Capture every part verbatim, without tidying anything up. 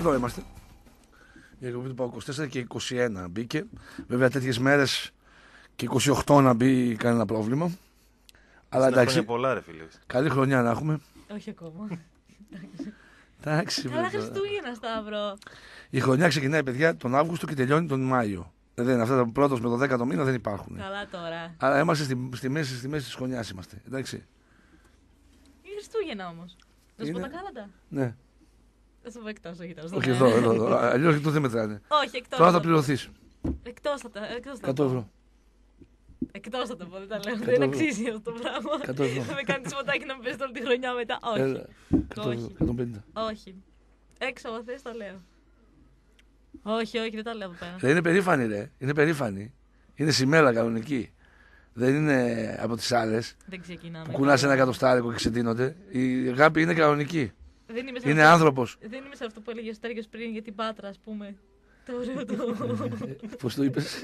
Εδώ είμαστε. Η εκπομπή του ΠΑΟΚ είκοσι τέσσερα και είκοσι ένα μπήκε. Βέβαια τέτοιες μέρες και είκοσι οκτώ να μπει κανένα πρόβλημα. Αλλά εντάξει. Πολλά, ρε, φίλε. Καλή χρονιά να έχουμε. Όχι ακόμα. Εντάξει. Καλά Χριστούγεννα, Σταύρο. Η χρονιά ξεκινάει, παιδιά, τον Αύγουστο και τελειώνει τον Μάιο. Δεν είναι αυτά τα πρώτος με το δέκατο μήνα δεν υπάρχουν. Καλά τώρα. Αλλά είμαστε στη, στη μέση, στη μέση της χρονιάς είμαστε. Εντάξει. Είναι Χριστούγεννα όμως. Να σου πω τα κάλαντα. Ναι. Θα σου πω εκτός, όχι τώρα. Όχι εδώ, εδώ, εδώ. Αλλιώς εκτός δεν μετράνε. Όχι, εκτός. Τώρα θα πληρωθείς. Εκτός θα τα εκτός θα εκατό ευρώ. Εκτός θα το πω, δεν τα λέω. Δεν αξίζει αυτό το πράγμα. εκατό ευρώ. Θα με κάνει σφωτάκι να με πες όλη τη χρονιά μετά. Όχι. Όχι. εκατόν πενήντα. Όχι. Έξω από θες τα λέω. Όχι, όχι, δεν τα λέω από πέρα. Δεν είναι περήφανη, ρε. Είναι περήφανη. Είναι σημαία κανονική. Δεν είναι από τις άλλες Δεν ξεκινάμε. που κουνάς ένα εκατοστάρικο και ξετίνονται. Η αγάπη είναι κανονική. Δεν είμαι σε Είναι αυτό... άνθρωπος. Δεν είμαι σε αυτό που έλεγε ο Στέργιος πριν για την Πάτρα, ας πούμε. Το ωραίο το. Πώς το είπες?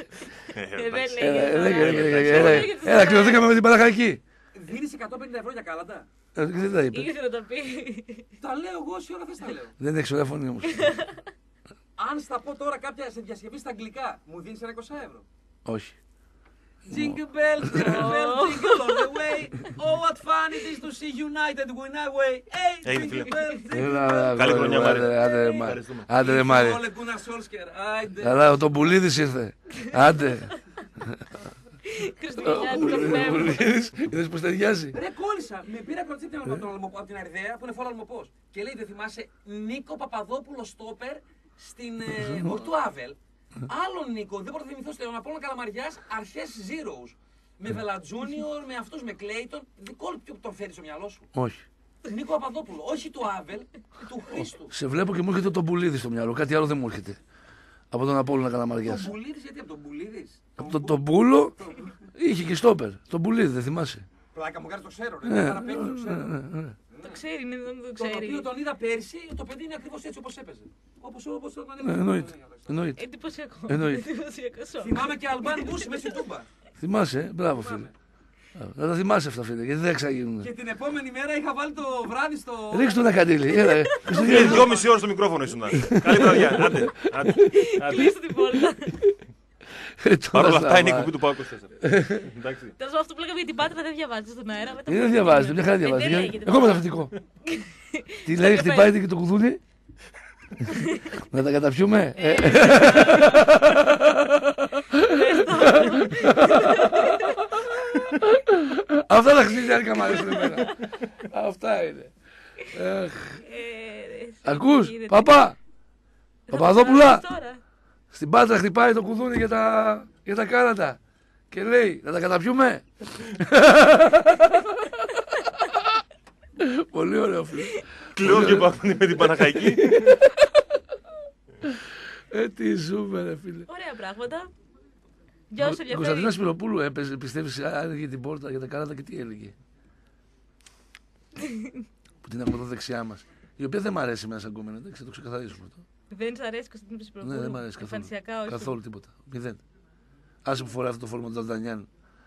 Έλα, κληρωθήκαμε με την Παναχαϊκή. Δίνεις εκατόν πενήντα ευρώ για κάλαντα. Δεν τα είπε. Ήθελε να τα πει. Τα λέω εγώ, όση ώρα θες τα λέω. Δεν έχει ωραία φωνή όμως. Αν στα πω τώρα κάποια σε διασκευή στα αγγλικά, μου δίνεις ένα είκοσι ευρώ. Όχι. Jingle bells, jingle bells, jingle all the way. Oh, what fun it is to see United win away. Hey, jingle bells, jingle bells. Καλή χρονιά, Μάρη. Άντε ρε Μάρη. Όλε Γκούναρ Σόλσκερ. Καλά, ο τον Πουλίδης ήρθε. Άντε. Χριστουγεννιάτικο πνεύμα. Είδες πως ταιριάζει. Ρε κόλλησα, με πήρα κροτσίτη από την Αριδαία που είναι φόρο Αλμοπός. Και λέει, δεν θυμάσαι, Νίκο Παπαδόπουλο στόπερ στην Ορτού Άβελ. Άλλον Νίκο, δεν μπορώ να θυμηθώ στον Απόλλωνα Καλαμαριάς, αρχές Zeros. Με Βελατζούνιορ, με αυτούς, με Κλέιτον. Δικό του τον φέρει στο μυαλό σου. Όχι. Νίκο Παπαδόπουλο, όχι του Άβελ, του Χρήστου. Σε βλέπω και μου έρχεται τον Πουλίδη στο μυαλό. Κάτι άλλο δεν μου έρχεται. Από τον Απόλλωνα Καλαμαριάς. Τον Πουλίδης, γιατί από τον Πουλίδης. Από τον τον Πούλο είχε και στόπερ. Τον Πουλίδη, δεν θυμάσαι. Πλάκα μου κάνει, το ξέρω. Ρε, παραπέμπει, το ξέρω. Το ξέρει, ναι, δεν το Το ξέρει. οποίο τον είδα πέρσι, το παιδί είναι ακριβώς έτσι όπως έπαιζε. Όπως όπως τον ανέβηκε. Εννοείται. Εννοείται. Εντυπωσιακό. Εννοείται. Εντυπωσιακό σοκ. Θυμάμαι και Αλμπάν Μπούση μέσα στην Τούμπα. Θυμάσαι, ε? Μπράβο φίλε. Να τα θυμάσαι αυτά φίλε, γιατί δεν εξαγίνουν. Και την επόμενη μέρα είχα βάλει το βράδυ στο. Ρίξτε το ένα καντήλι. Έλα, ε. Φίλε, δυόμιση ώρες στο μικρόφωνο ήσουν. Καλή βραδιά. Άντε. Κλείστε την πόρτα. Παρ' όλα αυτά είναι η κουμπί του ΠΑΟΚ είκοσι τέσσερα. Τέλος αυτό που λέγαμε για την Πάτρα δεν διαβάζετε στον αέρα. Δεν διαβάζετε, μια χαρά διαβάζετε. Εγώ μεταφυτικό. Τι λέει, χτυπάει και το κουδούνι. Να τα καταπιούμε. Αυτά τα χριστιανικά μ' αρέσουν εμένα. Αυτά είναι. Ακούς, παπά. Παπαδόπουλα. Στην Πάτρα χτυπάει το κουδούνι για τα, για τα κάλαντα. Και λέει, να τα καταπιούμε. Πολύ ωραίο φίλε. Κλειό και υπάρχουν με την Παναχαϊκή. Ε, τι ζούμε ρε φίλε. Ωραία πράγματα. Για όσο Η ενδιαφέρει. Κωνσταντίνα Σπυροπούλου έπαιζε, πιστεύεις, άνοιγε την πόρτα για τα κάλαντα και τι έλεγε. Που την έχουμε εδώ δεξιά μας. Η οποία δεν μ' αρέσει εμένα σαν κόμμενα, εντάξει, θα το ξεκαθαρίσουμε αυτό. Δεν σ' αρέσει η Κωνσταντίνα Σπυροπούλου? Ναι, δεν μ' αρέσει καθόλου. Εμφανισιακά, όχι. Καθόλου τίποτα. Μηδέν. Άσε που φοράει αυτό το φόρμα του Δαλτανιάν.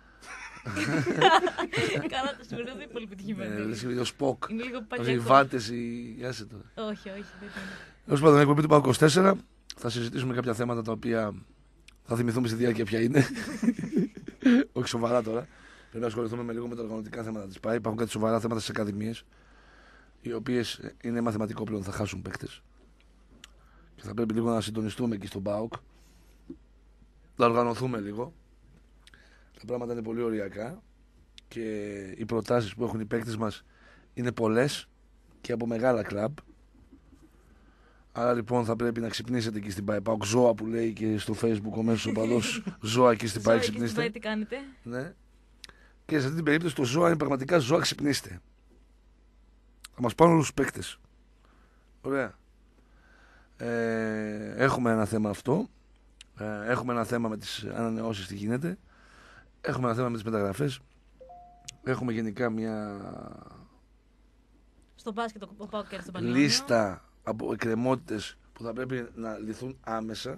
Καλά, το σημερινό δεν είναι πολύ πετυχημένο. Ο Σποκ. Είναι λίγο Οι παλιακό. βάτες, οι. Άσε τώρα. Όχι, όχι, δεν είναι. Ως πάντων, εκπομπή του ΠΑΟΚ είκοσι τέσσερα. Θα συζητήσουμε κάποια θέματα τα οποία θα θυμηθούμε στη διάρκεια ποια είναι. Όχι σοβαρά τώρα. Πρέπει να ασχοληθούμε με λίγο με τα οργανωτικά θέματα της ΠΑΕ. Υπάρχουν κάτι σοβαρά θέματα στις ακαδημίες, οι οποίες είναι μαθηματικό πλέον, θα χάσουν παίκτες. Και θα πρέπει λίγο να συντονιστούμε εκεί στον ΠΑΟΚ. Να οργανωθούμε λίγο. Τα πράγματα είναι πολύ ωριακά και οι προτάσεις που έχουν οι παίκτες μας είναι πολλές και από μεγάλα κλαμπ. Άρα λοιπόν θα πρέπει να ξυπνήσετε εκεί στην ΠΑΕ. ΠΑΟΚ Ζώα που λέει και στο Facebook ο μέσος οπαδός. Ζώα εκεί στην ΠΑΕ, ξυπνήστε. Τι κάνετε? Ναι. Και σε αυτή την περίπτωση το Ζώα είναι πραγματικά Ζώα, ξυπνήστε. Θα μας πάρουν όλους τους παίκτες. Ωραία. Ε, έχουμε ένα θέμα αυτό. Ε, έχουμε ένα θέμα με τις ανανεώσεις, τι γίνεται. Έχουμε ένα θέμα με τις μεταγραφές. Έχουμε γενικά μια Στο μπάσκετ ο ΠΑΟΚ κέρδισε τον Πανιόνιο. λίστα από εκκρεμότητες που θα πρέπει να λυθούν άμεσα.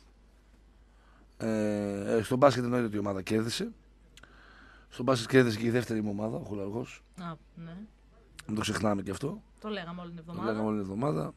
Ε, στο μπάσκετ εννοείται ότι η ομάδα κέρδισε. Στο μπάσκετ κέρδισε και η δεύτερη μου ομάδα, ο Χολαργός. Α, ναι. Μην το ξεχνάμε και αυτό. Το λέγαμε όλη την Το εβδομάδα. λέγαμε όλη την εβδομάδα.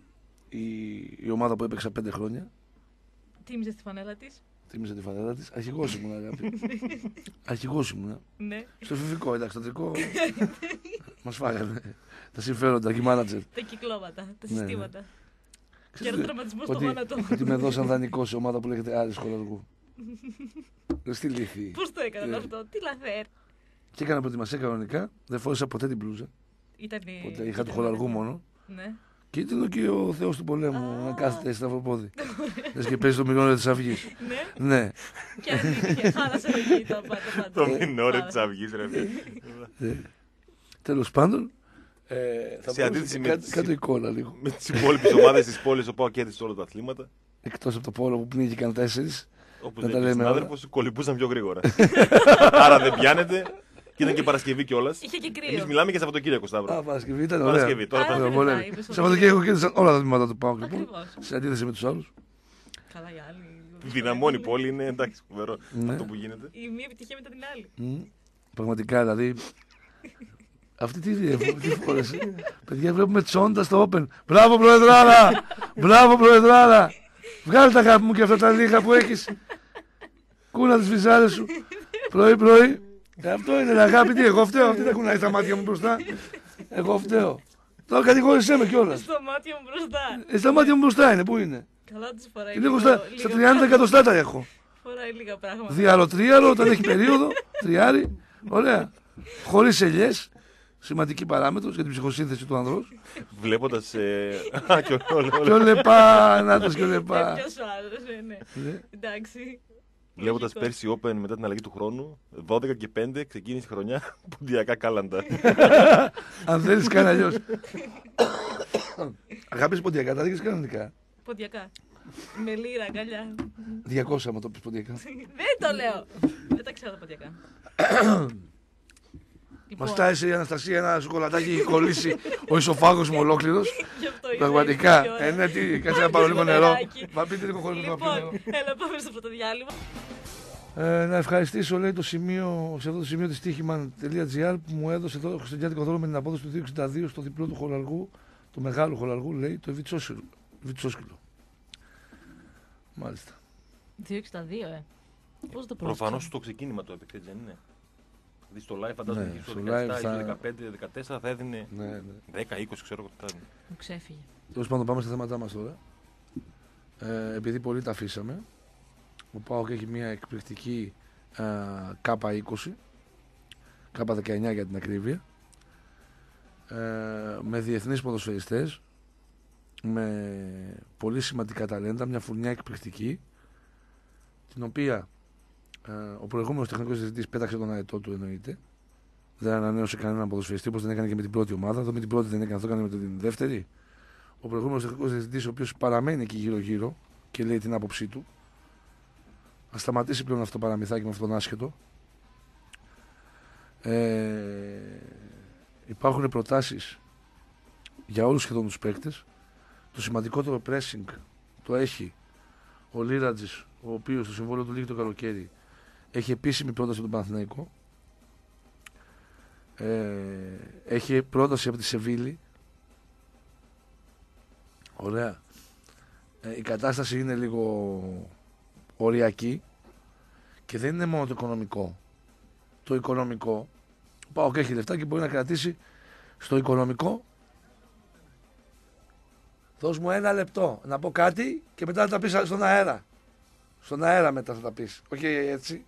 η, η ομάδα που έπαιξα πέντε χρόνια. Τίμησε τη φανέλα τη. Τίμησε τη φανέλα τη. Αρχηγός ήμουν, αγάπη. Αρχηγός ήμουν. Ναι. Στο εφηβικό, εντάξει, το τρικό. Μας φάγανε. Τα συμφέροντα και οι μάνατζερ. Τα κυκλώματα, τα Ναι, συστήματα. ναι. Και ένα τραυματισμό στο Ότι, γόνατο. ότι με δώσαν δανεικό σε ομάδα που λέγεται Άρης Χολαργού. Στη λύθη. Πώ το έκαναν Ε. αυτό, τι λαθέρ. Και έκανα προετοιμασία κανονικά. Δεν φόρεσα ποτέ την μπλούζα. Ήταν. Ποτέ. Είχα του Χολαργού μόνο. Ναι. Και ήταν και ο Θεός του πολέμου Α. να κάθεται σταυροπόδι. Λες και παίζει το μηνόριο της Αυγής. Ναι. Ναι. Και ανήκει, χάλασε εκεί τα πάντα. πάντα. Το μηνόριο της Αυγής, ρε φίλε. Ε, Τέλος πάντων. Ε, θα Σε μπορούσα αντίθεση και με κάτω, τις- κάτω εικόνα λίγο. Με τις υπόλοιπες ομάδες της πόλης, ο ΠΑΟΚ κέρδισε όλα τα αθλήματα. Εκτός από το πόλο που πνίγηκαν τέσσερις. Όπως Να λέει τα και ο λέμε συνάδελφος, κολυμπούσαν πιο γρήγορα. Άρα δεν πιάνετε. Και ήταν και Παρασκευή κιόλας. Είχε και Εμείς κρύο. μιλάμε για Σαββατοκύριακο, Σταύρο. Α, Παρασκευή ήταν ωραία. Παρασκευή, τώρα Α, Παρασκευή. δεν Βολεύει. είπες ότι- Σαββατοκύριακο κέρδισαν όλα τα τμήματα του ΠΑΟΚ λοιπόν. Ακριβώς. Σε αντίθεση με τους άλλους. Καλά, οι άλλοι. Δυναμώνει η πόλη, είναι εντάξει, φοβερό Ναι. αυτό που γίνεται. Η μία επιτυχία μετά την άλλη. Μμ. Πραγματικά δηλαδή. Αυτή τι τι φόρεσε. Παιδιά, βλέπουμε τσόντα στο Open. Μπράβο, Προεδράρα! Μπράβο, Προεδράρα! Βγάλε τα αγάπη μου και αυτά τα λίγα που έχεις. Κούνα τις βυζάρες σου. Πρωί-πρωί. Ε, αυτό είναι αγάπη. Τι, εγώ φταίω. Τι τα κουνάει στα μάτια μου μπροστά. Εγώ φταίω. Τώρα κατηγόρησέ με κιόλας. Στο μάτι μου μπροστά. Ε, στα μάτια μου μπροστά είναι. Πού είναι. Καλά τους φοράει. Είναι λίγο στα, στα τριάντα εκατοστά τα έχω. Φοράει λίγα πράγματα. Διάρο-τρίαρο όταν έχει περίοδο. Τριάρι. Ωραία. Χωρίς ελιές. Σημαντική παράμετρος για την ψυχοσύνθεση του ανδρός. Βλέποντας. ε, Α, και ο- ο- Και ο Λεπά, νάτος και ο Ε, Λεπά. ποιος ο άλλος, ε, ναι. Ναι. Εντάξει. Βλέποντας Λογικό. πέρσι Open μετά την αλλαγή του χρόνου, δώδεκα και πέντε ξεκίνησε η χρονιά ποντιακά κάλαντα. Αν θέλεις κάνει αλλιώς. Αγάπης ποντιακά, τα δείχνεις κανονικά. Ποντιακά. Με λίρα, αγκαλιά. διακόσια άμα το πεις ποντιακά. Δεν το λέω. Δεν τα ξέρω τα ποντιακά. Λοιπόν, Μας τάισε η Αναστασία ένα σοκολατάκι, έχει κολλήσει ο ισοφάγος μου ολόκληρος. γι' αυτό ήρθα Πραγματικά. η ώρα. Ε, ναι, τι, κάτσε να πάρω λίγο νερό. νεράκι. Μα πείτε λίγο χωρίς να πιω νερό. Λοιπόν, έλα πάμε στο πρώτο διάλειμμα. Ε, να ευχαριστήσω, λέει, το σημείο, σε αυτό το σημείο της τύχημαν τελεία τζι άρ που μου έδωσε το χριστουγεννιάτικο δώρο με την απόδοση του δύο εξήντα δύο στο διπλό του Χολαργού, του μεγάλου Χολαργού, λέει, το Βιτσόσκυλο. Μάλιστα. δύο εξήντα δύο, ε. Πώς το Προφανώς το ξεκίνημα το έπαιξε, έτσι δεν είναι. Δηλαδή στο live φαντάζομαι Ναι, ότι στο στο δεκαεπτά live ή θα- στο δεκαπέντε δεκατέσσερα θα έδινε Ναι, ναι. δέκα είκοσι, ξέρω εγώ τι θα έδινε. Μου ξέφυγε. Τέλος πάντων, πάμε στα θέματά μας τώρα. Ε, επειδή πολύ τα αφήσαμε, ο ΠΑΟΚ έχει μια εκπληκτική ε, κάπα είκοσι, κάπα δεκαεννιά για την ακρίβεια, ε, με διεθνείς ποδοσφαιριστές, με πολύ σημαντικά ταλέντα, μια φουρνιά εκπληκτική, την οποία ε, ο προηγούμενος τεχνικός διευθυντής πέταξε τον αετό του, εννοείται. Δεν ανανέωσε κανέναν ποδοσφαιριστή, όπως δεν έκανε και με την πρώτη ομάδα. Εδώ με την πρώτη δεν έκανε, αυτό έκανε με την δεύτερη. Ο προηγούμενος τεχνικός διευθυντής, ο οποίος παραμένει εκεί γύρω-γύρω και λέει την άποψή του. Α σταματήσει πλέον αυτό το παραμυθάκι με αυτόν τον άσχετο. Ε, υπάρχουν προτάσεις για όλους σχεδόν τους παίκτες. Το σημαντικότερο pressing το έχει ο Λίρατζης, ο οποίος στο συμβόλαιο του λήγει το καλοκαίρι έχει επίσημη πρόταση από τον Παναθηναϊκό. Ε, έχει πρόταση από τη Σεβίλη. Ωραία. Ε, η κατάσταση είναι λίγο οριακή και δεν είναι μόνο το οικονομικό. Το οικονομικό, ο ΠΑΟΚ έχει λεφτά και μπορεί να κρατήσει στο οικονομικό. Δώσ' μου ένα λεπτό να πω κάτι και μετά θα τα πεις στον αέρα. Στον αέρα μετά θα τα πεις. Όχι έτσι.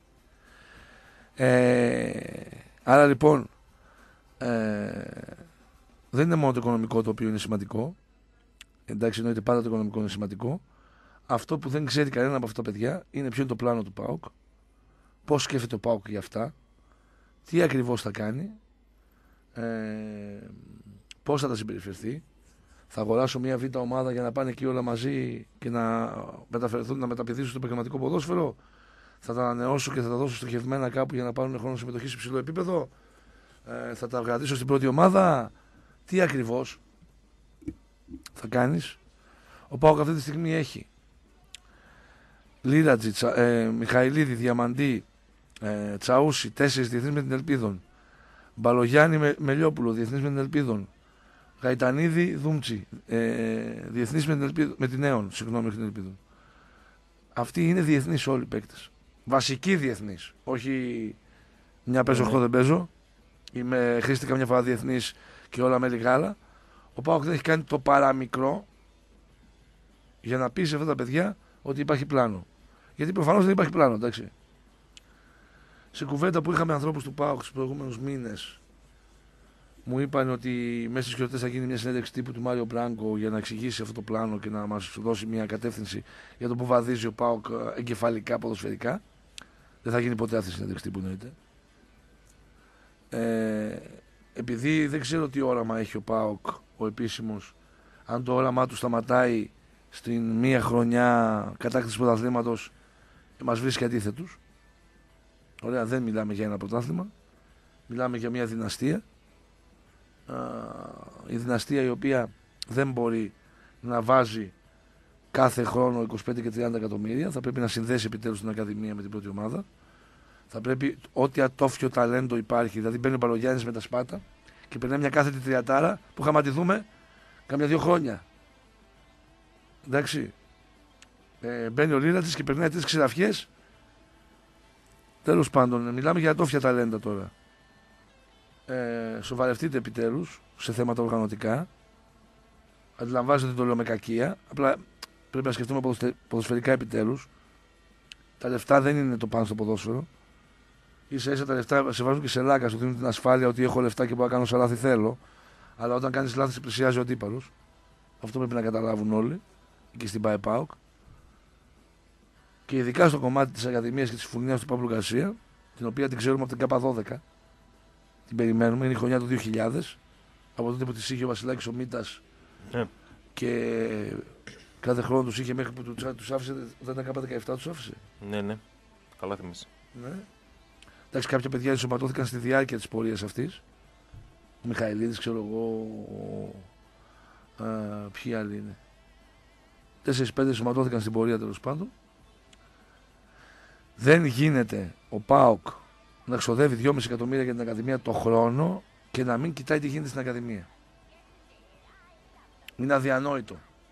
Ε, άρα λοιπόν ε, δεν είναι μόνο το οικονομικό το οποίο είναι σημαντικό. Εντάξει, εννοείται πάντα το οικονομικό είναι σημαντικό. Αυτό που δεν ξέρει κανένα από αυτά τα παιδιά είναι ποιο είναι το πλάνο του ΠΑΟΚ, πώς σκέφτεται ο ΠΑΟΚ για αυτά, τι ακριβώς θα κάνει, ε, πώς θα τα συμπεριφερθεί. Θα αγοράσω μια β' ομάδα για να πάνε εκεί όλα μαζί και να μεταφερθούν, να μεταπηδήσουν στο επαγγελματικό ποδόσφαιρο. Θα τα ανανεώσω και θα τα δώσω στοχευμένα κάπου για να πάρουν χρόνο συμμετοχή σε υψηλό επίπεδο. Ε, θα τα κρατήσω στην πρώτη ομάδα. Τι ακριβώς θα κάνεις. Ο ΠΑΟΚ αυτή τη στιγμή έχει Λίρατζη, ε, Μιχαηλίδη, Διαμαντή, ε, Τσαούσι, τέσσερις διεθνείς με την Ελπίδων. Μπαλογιάννη με, Μελιόπουλο, διεθνείς με την Ελπίδων. Γαϊτανίδη Δούμτσι. Ε, διεθνής με την, Ελπίδο, με την Νέον, συγγνώμη, με την Ελπίδο. Αυτοί είναι διεθνείς όλοι οι παίκτες. Βασικοί διεθνείς. Όχι μια παίζω, οκτώ δεν παίζω. Είμαι, χρήστηκα μια φορά διεθνής και όλα με λιγάλα. Ο ΠΑΟΚ δεν έχει κάνει το παραμικρό για να πει σε αυτά τα παιδιά ότι υπάρχει πλάνο. Γιατί προφανώς δεν υπάρχει πλάνο, εντάξει. Σε κουβέντα που είχαμε ανθρώπους του ΠΑΟΚ στους προηγούμενους μήνες, μου είπαν ότι μέσα στις γιορτές θα γίνει μια συνέντευξη τύπου του Μάριο Μπράγκο για να εξηγήσει αυτό το πλάνο και να μας δώσει μια κατεύθυνση για το που βαδίζει ο ΠΑΟΚ εγκεφαλικά, ποδοσφαιρικά. Δεν θα γίνει ποτέ αυτή η συνέντευξη τύπου, εννοείται. Ε, επειδή δεν ξέρω τι όραμα έχει ο ΠΑΟΚ, ο επίσημος, αν το όραμά του σταματάει στην μία χρονιά κατάκτηση πρωταθλήματος, μας βρίσκει αντίθετους. Ωραία, δεν μιλάμε για ένα πρωτάθλημα, μιλάμε για μια δυναστεία. Η δυναστεία η οποία δεν μπορεί να βάζει κάθε χρόνο είκοσι πέντε και τριάντα εκατομμύρια, θα πρέπει να συνδέσει επιτέλους την Ακαδημία με την πρώτη ομάδα. Θα πρέπει ό,τι ατόφιο ταλέντο υπάρχει, δηλαδή μπαίνει ο Παλογιάννης με τα Σπάτα και περνάει μια κάθετη τριατάρα που είχαμε τη δούμε κάμια δύο χρόνια. Εντάξει. Ε, μπαίνει ο Λίρατης και περνάει τρεις ξηραφιές. Τέλος πάντων, μιλάμε για ατόφια ταλέντα τώρα. Ε, σοβαρευτείτε επιτέλους σε θέματα οργανωτικά. Αντιλαμβάνεστε ότι το λέω με κακία. Απλά πρέπει να σκεφτούμε ποδοσφαιρικά επιτέλους. Τα λεφτά δεν είναι το πάνω στο ποδόσφαιρο. Ίσα ίσα τα λεφτά σε βάζουν και σε λάκα, σου δίνουν την ασφάλεια ότι έχω λεφτά και μπορώ να κάνω όσα λάθη θέλω. Αλλά όταν κάνεις λάθη, σε πλησιάζει ο αντίπαλος. Αυτό πρέπει να καταλάβουν όλοι. Και στην ΠΑΕΠΑΟΚ. Και ειδικά στο κομμάτι της Ακαδημίας και της Φουρνιάς του Παύλου Γκαρσία, την οποία την ξέρουμε από την ΚΑΠΑ δώδεκα. Την περιμένουμε, είναι η χρονιά του δύο χιλιάδες. Από τότε που της είχε ο Βασιλάκης ο Μίτας. Yeah. Και κάθε χρόνο τους είχε μέχρι που τους άφησε. Δεν ήταν ΚΑΠΑ δεκαεπτά, τους άφησε. Ναι, ναι. Καλά θυμάσαι. Ναι. Εντάξει, κάποια παιδιά ενσωματώθηκαν στη διάρκεια της πορείας αυτής. Ο Μιχαηλίδης, ξέρω εγώ. Ο... Α, ποιοι άλλοι είναι. τέσσερις πέντε ενσωματώθηκαν στην πορεία, τέλος πάντων. Δεν γίνεται ο ΠΑΟΚ να ξοδεύει δυόμισι εκατομμύρια για την Ακαδημία το χρόνο και να μην κοιτάει τι γίνεται στην Ακαδημία. Είναι αδιανόητο.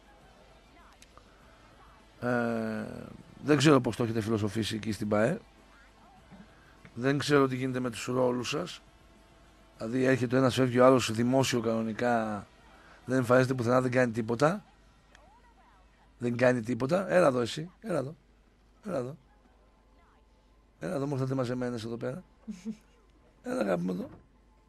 Ε, δεν ξέρω πώς το έχετε φιλοσοφήσει εκεί στην ΠΑΕ. Δεν ξέρω τι γίνεται με τους ρόλους σας. Δηλαδή έρχεται ο ένας, φεύγει ο άλλος δημόσιο κανονικά. Δεν εμφανίζεται πουθενά, δεν κάνει τίποτα. Δεν κάνει τίποτα. Έλα εδώ εσύ. Έλα εδώ. Έλα εδώ. Έλα εδώ, μου ήρθατε μαζεμένες εδώ πέρα. Έλα αγάπη μου εδώ.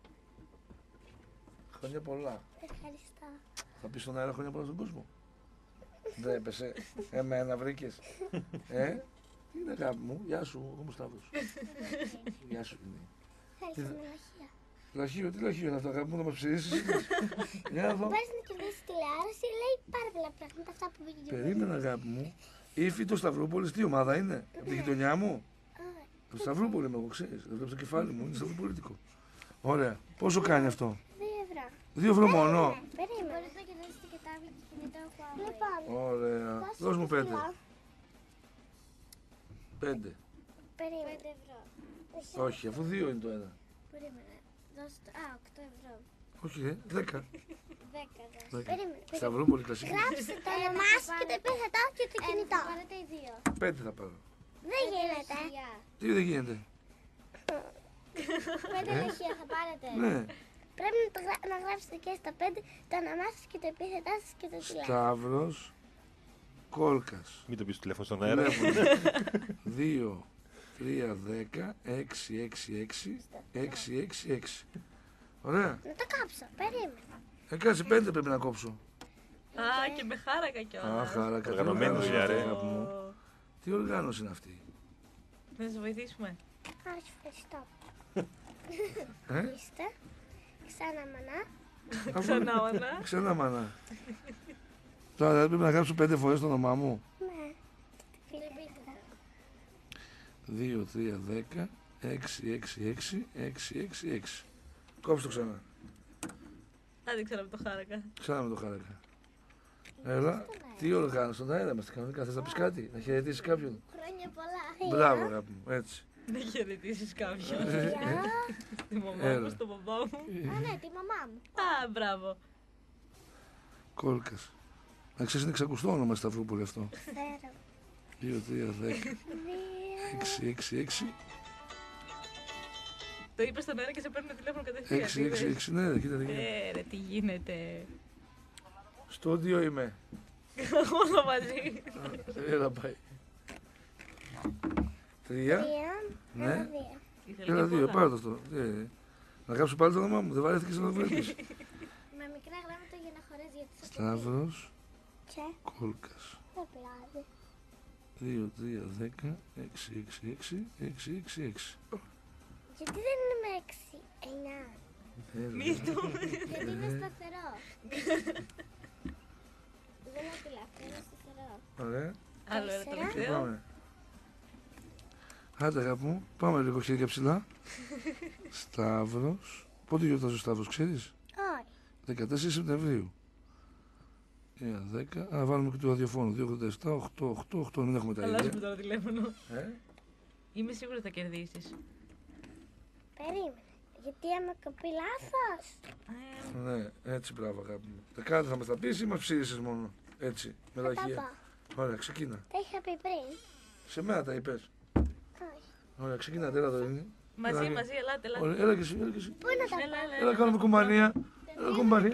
Χρόνια πολλά. Ευχαριστώ. Θα πεις στον αέρα χρόνια πολλά στον κόσμο. Δεν έπεσε. Εμένα βρήκες. Ε, τι είναι αγάπη μου. Γεια σου, εγώ μου Σταύρος. Γεια σου. Θέλεις με λαχεία. Λαχείο, τι λαχείο είναι αυτό αγάπη μου, θα μας ψηρίσεις. Για να δω. Πες να κερδίσεις τηλεόραση, λέει πάρα πολλά πράγματα αυτά που βγήκε. Περίμενα αγάπη μου. Ήφη το Σταυρούπολης, τι ομάδα είναι. Από τη γειτονιά μου. Το Σταυρούπολη είμαι εγώ, ξέρεις. Δεν βλέπω το κεφάλι μου, είναι Σταυρουπολίτικο. Ωραία. Πόσο κάνει αυτό. Δύο ευρώ. Δύο ευρώ μόνο. Περίμενε. Μπορείς να κερδίσεις και κατάβει και κινητό Huawei. Λοιπόν. Ωραία. Δώσ' μου πέντε. Πέντε. Περίμενε. Πέντε ευρώ. Όχι, αφού δύο είναι το ένα. Περίμενε. Δώσ' το. Α, οκτώ ευρώ. Όχι, ε, δέκα. Δέκα δώσ'. Περίμενε. Σταυρούπολη κλασική. Γράψτε το όνομά σου και το επίθετό και το κινητό. Πάρετε οι δύο. Πέντε θα πάρω. Δεν γίνεται. Τι δεν γίνεται. Πέντε λαχεία θα πάρετε. Ναι. Πρέπει να, το γρα... να γράψετε και στα πέντε το όνομά σας και το επίθετό σας και το τηλέφωνο. Σταύρος Κόλκας. Μην το πεις το τηλέφωνο στον αέρα. δύο, τρία, δέκα, έξι, έξι, έξι, έξι, έξι, έξι. Ωραία. Να το κάψω. Περίμενε. Ε, κάτσε πέντε πρέπει να κόψω. Α, και με χάρακα κιόλας. Α, χάρακα. Οργανωμένος, για ρε. Τι οργάνωση είναι αυτή. Να σας βοηθήσουμε. Όχι, ευχαριστώ. Ε? Είστε. Ξανά μανά. Ξανά μανά. Ξανά μανά. Τώρα δηλαδή πρέπει να γράψω πέντε φορές το όνομά μου. Ναι. δύο, τρία, δέκα, έξι, έξι, έξι, έξι, έξι, έξι. Κόψε το ξανά. Άντε ξανά με το χάρακα. Ξανά με το χάρακα. Έλα, τι οργάνωση στον αέρα είμαστε κανονικά. Θες να πεις κάτι, να χαιρετήσεις κάποιον. Χρόνια πολλά. Μπράβο αγάπη μου, έτσι. Να χαιρετήσεις κάποιον. Γεια. Τη μαμά μου, στον παπά μου. Α, ναι, τη μαμά μου. Α, μπράβο. Κόλκας. Να ξέρεις είναι εξακουστό όνομα Σταυρούπολη αυτό. Ξέρω. δύο, τρία, δέκα, Δύο. έξι, έξι, έξι, Το είπες στον αέρα και σε παίρνει τηλέφωνο κατευθείαν. έξι, έξι, έξι, ναι, ρε, κοίτα τι γίνεται. Ε, ρε, τι γίνεται. Στούντιο είμαι. Όλο μαζί. Έλα πάει. Τρία, Τρία. ναι. Ένα, δύο. Ήθελε Έλα και δύο, πολλά. πάρε το αυτό. Τι, ε, Να γράψω πάλι το όνομά μου, δεν βαρέθηκες να το βλέπεις. Με μικρά γράμματα για να χωρέσει γιατί σας Σταύρος και Κόλκας. το πλάδι. δύο, τρία, δέκα, έξι, έξι, έξι, έξι, έξι, έξι. Γιατί δεν είναι με έξι, εννιά. Έλα. Μη το. Γιατί είναι σταθερό. Δεν είναι τηλέφωνο, είναι σταθερό. Ωραία. Άλλο ένα Τέσσερα. τελευταίο. Πάμε. Άντε αγάπη μου, πάμε λίγο χέρια ψηλά. Σταύρος. Πότε γιορτάζει ο Σταύρος, ξέρεις? Όχι. δεκατέσσερα Σεπτεμβρίου. ένα, δέκα. Α, βάλουμε και το ραδιοφόνο. δύο ογδόντα επτά, οκτώ, οκτώ, οκτώ. Μην έχουμε τα Αλλάζουμε ίδια. τώρα τηλέφωνο. Ε? Είμαι σίγουρη ότι θα κερδίσεις. Περίμενε. Γιατί άμα κοπεί λάθος. Ε, Ναι, έτσι μπράβο αγάπη μου. Δεκάτα θα μας τα πεις ή μας ψήρισες μόνο. Έτσι, με Θα τα ταχεία. πω. Ωραία, ξεκίνα. Τα είχα πει πριν. Σε μένα τα είπες. Όχι. Ωραία, ξεκινάτε, έλα εδώ είναι. Μαζί, Έλα, μαζί, ελάτε, ελάτε. Ωραία, έλα και εσύ, έλα και εσύ. Πού να τα Έλα, πω. έλα, Έλα, κάνουμε κουμπανία. Έλα, κουμπανία.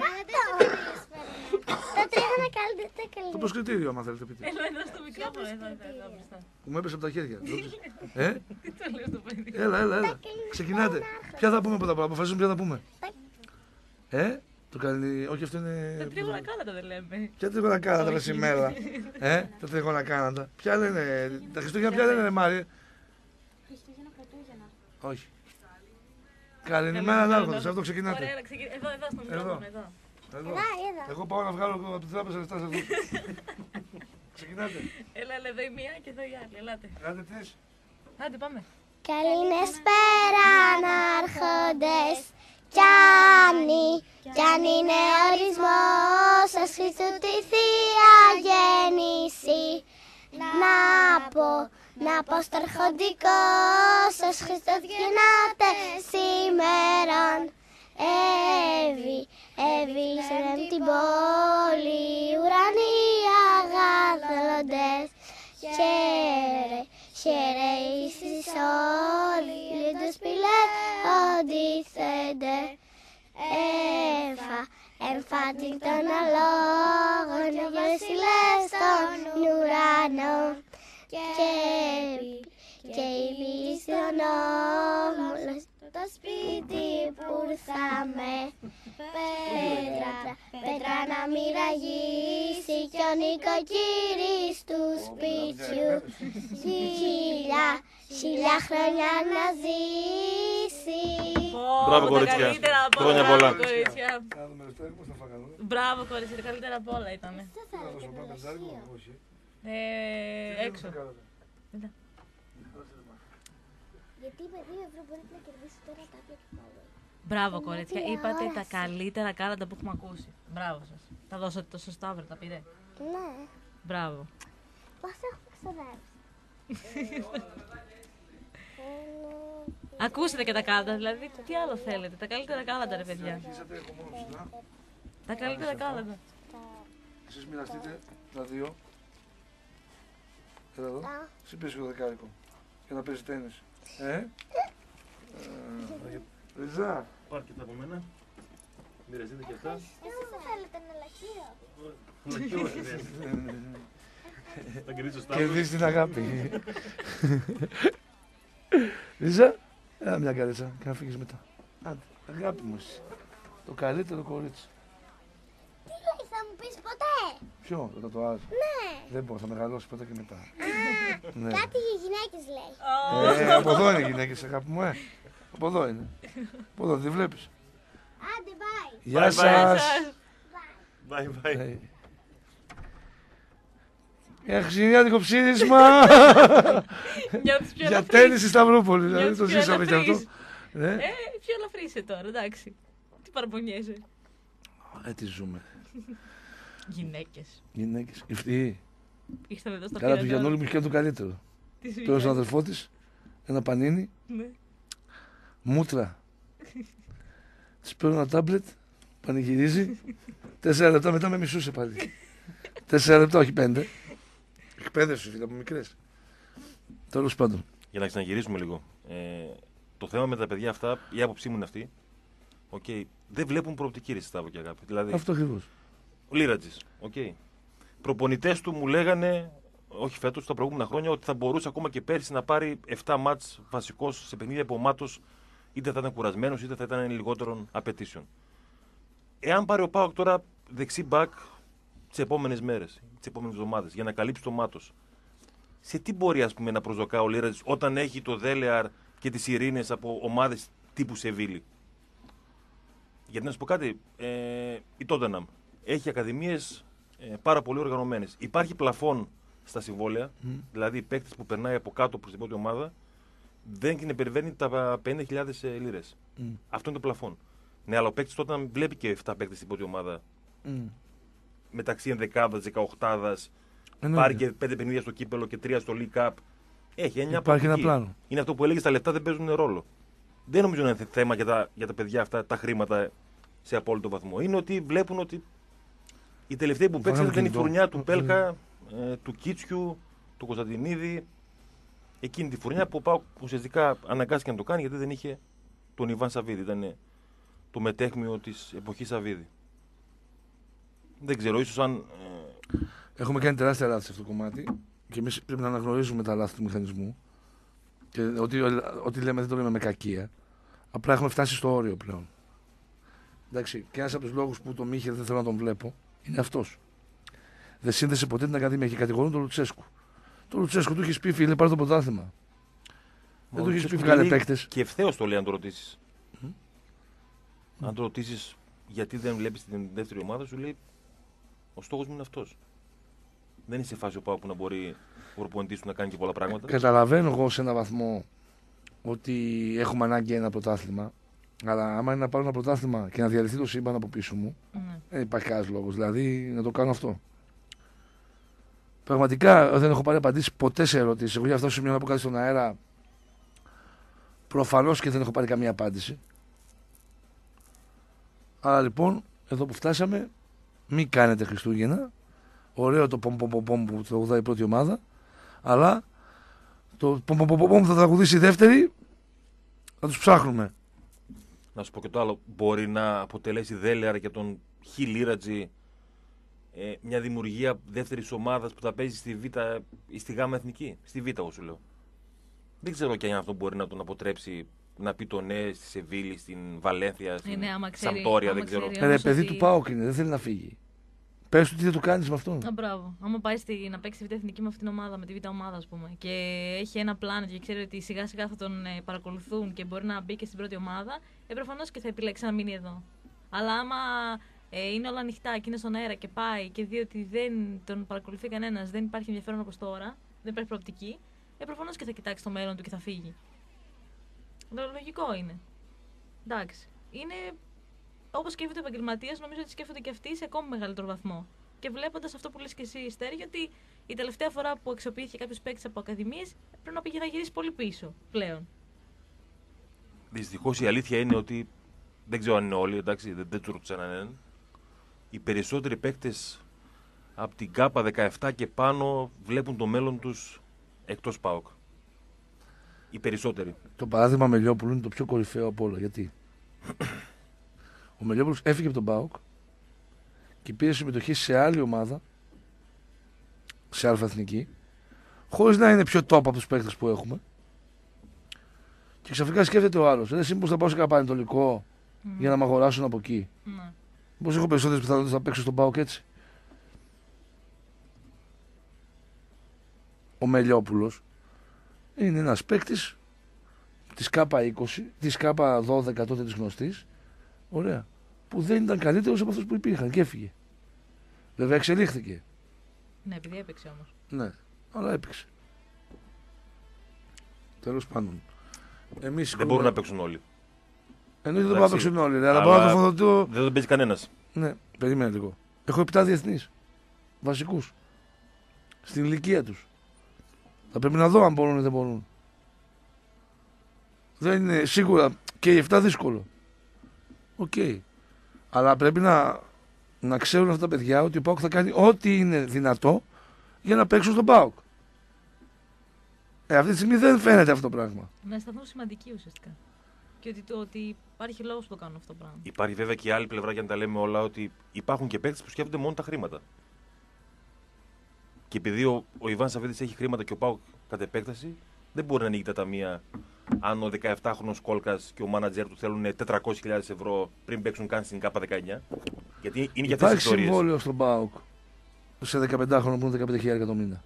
Τα τρία είναι καλύτερα. Τα Το καλύτερα. προσκριτήριο, άμα θέλετε, πείτε. Έλα εδώ στο μικρόφωνο, εδώ, εδώ, εδώ, μπροστά. Που μου έπεσε από τα χέρια. Ε, Τι το λέω στο παιδί. έλα, έλα, έλα. Ξεκινάτε. Ποια θα πούμε πρώτα, αποφασίζουμε ποια θα πούμε. Ε, το κάνει, όχι αυτό Τα είναι... τρίγωνα κάλατα δεν λέμε. Ποια τρίγωνα κάναντα ρε Όχι. σήμερα. Ε, τα τρίγωνα κάναντα. Ποια λένε, τα Χριστούγεννα ποια λένε ρε Μάρια. Χριστούγεννα, Πρωτούγεννα. Όχι. Καληνημέρα Νάρχοντες, αυτό ξεκινάτε. Ωραία, έλα, ξεκινά. Εδώ, εδώ, στο μικρόφωνο, εδώ. Εδώ. Εδώ, εδώ. Εγώ πάω να βγάλω από τη τράπεζα λεφτά σε αυτό. Ξεκινάτε. Έλα, έλα, εδώ η μία και εδώ η άλλη. Ελάτε. Κάντε τρεις. Άντε, πάμε. Καληνεσπέρα ανάρχοντες κι άνοι, κι αν είναι ορισμός σας Χριστού τη Θεία Γέννηση. Να πω, να πω στο αρχοντικό σας Χριστός γεννάται σήμερον. Εύη, Εύη σε την πόλη ουρανοί αγαθολοντές. Χαίρε, χαίρε εις όλοι λίντος πηλεοντήθενται. Εύα, εμφάτην των αλόγων και βασιλές των ουρανών. Και επί, και επί στον όμολο το σπίτι που ήρθαμε. Πέτρα, πέτρα να μοιραγήσει κι ο νοικοκύρης του σπιτιού. Χίλια, χίλια χρόνια να ζήσει. Μπράβο, τα κορίτσια. καλύτερα απ' όλα, Χρόνια μπράβο, πολλά. κορίτσια. Κάνουμε λεφτά, πώς θα φάγαμε. Μπράβο, κορίτσια, τα καλύτερα απ' όλα ήταν. Δεν θα Θα έλεγε δώσω πάμε τζάρικο, όχι. Ε, έξω. γιατί με δύο ευρώ μπορείτε να κερδίσετε τώρα τάπια και πάλι. Μπράβο, κορίτσια. τηλεόραση. Είπατε τα καλύτερα κάλαντα που έχουμε ακούσει. Μπράβο σας. Τα δώσατε το σωστά, βρε, τα πήρε. Ναι, Μπράβο. πώς έχουμε ξοδέψει. Ακούσατε και τα κάλαντα, δηλαδή τι άλλο θέλετε. Τα καλύτερα κάλαντα, ρε παιδιά. Αρχίσατε, έχω μόνο ψηλά. Τα καλύτερα κάλαντα. Εσείς μοιραστείτε τα δύο. Έλα εδώ. Τα. Εσύ πες και το δεκάρικο. Και να παίζει τέννις. Ε. Ε, Ριζά. Πάρ' και τα από μένα. Μοιραστείτε και αυτά. Εσείς δεν θέλετε ένα λαχείο. Λαχείο χρειάζεται. Θα κερδίσει ο Σταύρος. Κερδίζει την αγάπη. Ριζά. Έλα μια καρέτσα και να φύγεις μετά. Άντε, αγάπη μου εσύ. Το καλύτερο κορίτσι. Τι λέει, θα μου πεις ποτέ. Ποιο, το τατουάζ. Ναι, Δεν μπορώ, θα μεγαλώσει πρώτα και μετά. Ναι. κάτι για γυναίκες λέει. Ε, από εδώ είναι οι γυναίκες, αγάπη μου, ε. Από εδώ είναι. Από εδώ, τη βλέπεις. Άντε, bye. Γεια Bye, bye. σας. Bye bye. Ε, Για χριστουγεννιάτικο ψήρισμα Νιώθεις πιο για ελαφρύς. τέννις στη Σταυρούπολη. Δηλαδή Νιώθεις το πιο ζήσαμε κι αυτό. ελαφρύς. Ναι. Ε, πιο ελαφρύ είσαι τώρα, εντάξει. Τι παραπονιέσαι. Ε, τι ζούμε. Γυναίκες. Γυναίκες. Ευτυχή. Ήρθαμε εδώ στο Καλά του πειρατόριο. Γιαννούλη μου είχε το καλύτερο. Τι σου Πήρε στον είχε? αδερφό της ένα πανίνι, Ναι. μούτρα. Της παίρνω ένα τάμπλετ Πανηγυρίζει. Τέσσερα λεπτά μετά με μισούσε πάλι. Τέσσερα λεπτά, όχι πέντε. Εκπαίδευση, φίλε, από μικρές. Τέλος πάντων. Για να ξαναγυρίσουμε λίγο. Ε, το θέμα με τα παιδιά αυτά, η άποψή μου είναι αυτή. Okay, δεν βλέπουν προοπτική, ρε Σταύρο και Αγάπη. Δηλαδή, Αυτό ακριβώς. ο Λίρατζης. Okay. Προπονητές του μου λέγανε, όχι φέτος, τα προηγούμενα χρόνια, ότι θα μπορούσε ακόμα και πέρσι να πάρει επτά μάτς βασικός σε παιχνίδια που ο Μάτος είτε θα ήταν κουρασμένος είτε θα ήταν λιγότερων απαιτήσεων. Εάν πάρει ο ΠΑΟΚ τώρα δεξί μπακ τις επόμενες μέρες, τις επόμενες εβδομάδες, για να καλύψει το Μάτος, σε τι μπορεί ας πούμε, να προσδοκά ο Λίρατζης όταν έχει το Δέλεαρ και τις Ειρήνες από ομάδες τύπου Σεβίλη? Γιατί να σου πω κάτι, ε, η Τότεναμ έχει ακαδημίες ε, πάρα πολύ οργανωμένες. Υπάρχει πλαφόν στα συμβόλαια, mm. δηλαδή οι παίκτες που περνάει από κάτω προς την πρώτη ομάδα δεν την υπερβαίνει τα πενήντα χιλιάδες ε, λίρες. Mm. Αυτό είναι το πλαφόν. Ναι, αλλά ο παίκτης τότε βλέπει και επτά παίκτες στην πρώτη ομάδα. Mm. Μεταξύ ενδεκάδας, δεκαοκτάδας, πάρει και πέντε παιχνίδια στο κύπελο και τρία στο League Cup. Έχει εννιά. Υπάρχει ένα πλάνο. Είναι αυτό που έλεγε, τα λεπτά δεν παίζουν ρόλο. Δεν νομίζω να είναι θέμα για τα, για τα παιδιά αυτά, τα χρήματα σε απόλυτο βαθμό. Είναι ότι βλέπουν ότι οι τελευταίοι που παίξαν ήταν η φουρνιά του Πέλκα, ε, του Κίτσιου, του Κωνσταντινίδη. Εκείνη τη φουρνιά που πάω ουσιαστικά αναγκάστηκε να το κάνει γιατί δεν είχε τον Ιβάν Σαββίδη. Ήταν το μετέχμιο της εποχής Σαββίδη. Δεν ξέρω, ίσως αν. Ε... Έχουμε κάνει τεράστια λάθη σε αυτό το κομμάτι και εμείς πρέπει να αναγνωρίζουμε τα λάθη του μηχανισμού. Και ότι, ότι λέμε δεν το λέμε με κακία. Απλά έχουμε φτάσει στο όριο πλέον. Εντάξει, και ένας από τους λόγους που το Μίχελ δεν θέλω να τον βλέπω είναι αυτός. Δεν σύνδεσε ποτέ την Ακαδημία και κατηγορούν τον Λουτσέσκου. Το Λουτσέσκου του έχει πει, φίλε, πάρε το πρωτάθλημα. Δεν του έχει πει, βγάλε παίκτες. Και ευθέως το λέει αν το ρωτήσεις. Mm. Αν το ρωτήσεις γιατί δεν βλέπεις την δεύτερη ομάδα, σου λέει ο στόχος μου είναι αυτός. Δεν είναι σε φάση ο ΠΑΟΚ που να μπορεί ο προπονητής του να κάνει και πολλά πράγματα. Καταλαβαίνω εγώ σε έναν βαθμό ότι έχουμε ανάγκη ένα πρωτάθλημα. Αλλά άμα είναι να πάρω ένα πρωτάθλημα και να διαλυθεί το σύμπαν από πίσω μου, mm. δεν υπάρχει κανένας λόγος. Δηλαδή να το κάνω αυτό. Πραγματικά δεν έχω πάρει απαντήσει ποτέ σε ερωτήσεις. Εγώ για αυτό σημείο να πω κάτι στον αέρα. Προφανώς και δεν έχω πάρει καμία απάντηση. Άρα λοιπόν, εδώ που φτάσαμε, μην κάνετε Χριστούγεννα. Ωραίο το πομ πομ πομ που τραγουδάει η πρώτη ομάδα. Αλλά το πομ πομ πομ που θα τραγουδήσει η δεύτερη, θα τους ψάχνουμε. Να σου πω και το άλλο. Μπορεί να αποτελέσει Δέλεαρ και τον Χι Λίρατζη ε, μια δημιουργία δεύτερης ομάδας που θα παίζει στη Β ή στη Γ εθνική. Στη Β, εγώ σου λέω. Δεν ξέρω και αν αυτό μπορεί να τον αποτρέψει να πει το ναι στη Σεβίλη, στην Βαλένθια, στην ναι, Σαμπτόρια. Δεν ξέρω. Ρε, παιδί ότι... του ΠΑΟΚ είναι, δεν θέλει να φύγει. Πες του τι δεν του κάνεις με αυτόν. Α, μπράβο. Άμα πάει στη, να παίξει τη Β' Εθνική με αυτήν την ομάδα, με τη Β' ομάδα, ας πούμε, και έχει ένα πλάνο και ξέρει ότι σιγά σιγά θα τον ε, παρακολουθούν και μπορεί να μπει και στην πρώτη ομάδα, ε, προφανώς και θα επιλέξει να μείνει εδώ. Αλλά άμα ε, είναι όλα ανοιχτά και είναι στον αέρα και πάει και δει ότι δεν τον παρακολουθεί κανένας, δεν υπάρχει ενδιαφέρον όπως τώρα, δεν υπάρχει προοπτική, ε, προφανώς και θα κοιτάξει το μέλλον του και θα φύγει. Λογικό είναι. Εντάξει. Είναι. Όπως σκέφτονται οι επαγγελματίες, νομίζω ότι σκέφτονται και αυτοί σε ακόμη μεγαλύτερο βαθμό. Και βλέποντας αυτό που λες και εσύ, Στέργη, ότι η τελευταία φορά που αξιοποιήθηκε κάποιος παίκτης από ακαδημίες, πρέπει να πήγε να γυρίσει πολύ πίσω πλέον. Δυστυχώς η αλήθεια είναι ότι δεν ξέρω αν είναι όλοι, εντάξει, δεν, δεν του ρωτήσα έναν. Οι περισσότεροι παίκτες από την ΚΑΠΑ δεκαεπτά και πάνω βλέπουν το μέλλον τους εκτός ΠΑΟΚ. Οι περισσότεροι. Το παράδειγμα Μελιόπουλου είναι το πιο κορυφαίο από όλα. Γιατί ο Μελιόπουλος έφυγε από τον ΠΑΟΚ και πήρε συμμετοχή σε άλλη ομάδα, σε αλφα εθνική, χωρίς να είναι πιο top από τους παίκτες που έχουμε. Και ξαφνικά σκέφτεται ο άλλος. Εσύ μήπως θα πάω σε κάποιο πανετολικό mm. για να με αγοράσουν από εκεί. Mm. Μήπως έχω περισσότερες πιθανότητες να παίξω στον ΠΑΟΚ έτσι. Ο Μελιόπουλος είναι ένας παίκτης της ΚΑΠΑ είκοσι, της ΚΑΠΑ δώδεκα τότε της γνωστής, ωραία, που δεν ήταν καλύτερος από αυτούς που υπήρχαν και έφυγε. Βέβαια εξελίχθηκε. Ναι, επειδή έπαιξε όμως. Ναι, αλλά έπαιξε. Τέλος πάντων. Εμείς δεν μπορούν να παίξουν όλοι. Εννοείται δεν μπορούν να παίξουν όλοι, αλλά μπορώ να το φοδοτώ. Δεν τον παίζει κανένας. Ναι, περίμενε λίγο. Έχω επτά διεθνείς βασικούς στην ηλικία τους. Θα πρέπει να δω αν μπορούν ή δεν μπορούν. Δεν είναι σίγουρα και οι επτά δύσκολο. Οκ. Okay. Αλλά πρέπει να, να ξέρουν αυτά τα παιδιά ότι ο ΠΑΟΚ θα κάνει ό,τι είναι δυνατό για να παίξουν στον ΠΑΟΚ. Ε, αυτή τη στιγμή δεν φαίνεται αυτό το πράγμα. Να αισθανθούν σημαντικοί ουσιαστικά. Και ότι, το, ότι υπάρχει λόγος που το κάνουν αυτό το πράγμα. Υπάρχει βέβαια και η άλλη πλευρά για να τα λέμε όλα, ότι υπάρχουν και παίκτες που σκέφτονται μόνο τα χρήματα. Και επειδή ο, ο Ιβάν Σαββίδης έχει χρήματα και ο ΠΑΟΚ κατ' επέκταση, δεν μπορεί να ανοίγει τα ταμεία αν ο δεκαεπτάχρονος Κόλκας και ο μάνατζερ του θέλουν τετρακόσιες χιλιάδες ευρώ πριν παίξουν καν στην ΚΑΠΑ δεκαεννιά. Γιατί είναι για αυτές τις Υπάρχει ιστορίες. συμβόλαιο στον ΠΑΟΚ σε δεκαπεντάχρονο που είναι δεκαπέντε χιλιάδες το μήνα.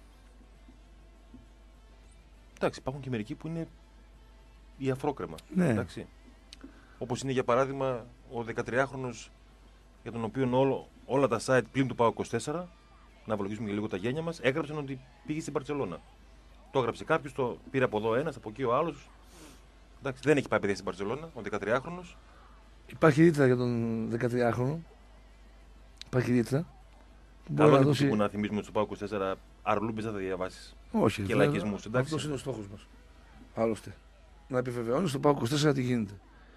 Εντάξει, υπάρχουν και μερικοί που είναι η αφρόκρεμα. Ναι. Εντάξει. Όπως είναι για παράδειγμα ο δεκατριάχρονος για τον οποίο όλο, όλα τα site πλην του ΠΑΟΚ είκοσι τέσσερα, να απολογίσουμε και λίγο τα γένια μας, έγραψαν ότι πήγε στην Μπαρτσελώνα. Το έγραψε κάποιος, το πήρε από εδώ ένας, από εκεί ο άλλος. Εντάξει, δεν έχει πάει παιδιά στην Μπαρτσελώνα, ο δεκατριάχρονος. Υπάρχει ρήτρα για τον δεκατριάχρονο. Υπάρχει ρήτρα. Που μπορεί Καλό να είναι δώσει... που να θυμίζουμε ότι στο ΠΑΟΚ είκοσι τέσσερα αρλούμπες δεν θα διαβάσεις. Όχι, και βέβαια. λαϊκισμούς, εντάξει. Αυτός είναι ο στόχος μας. Άλλωστε. Να επιβεβαιώνει στο ΠΑΟΚ είκοσι τέσσερα τι γίνεται.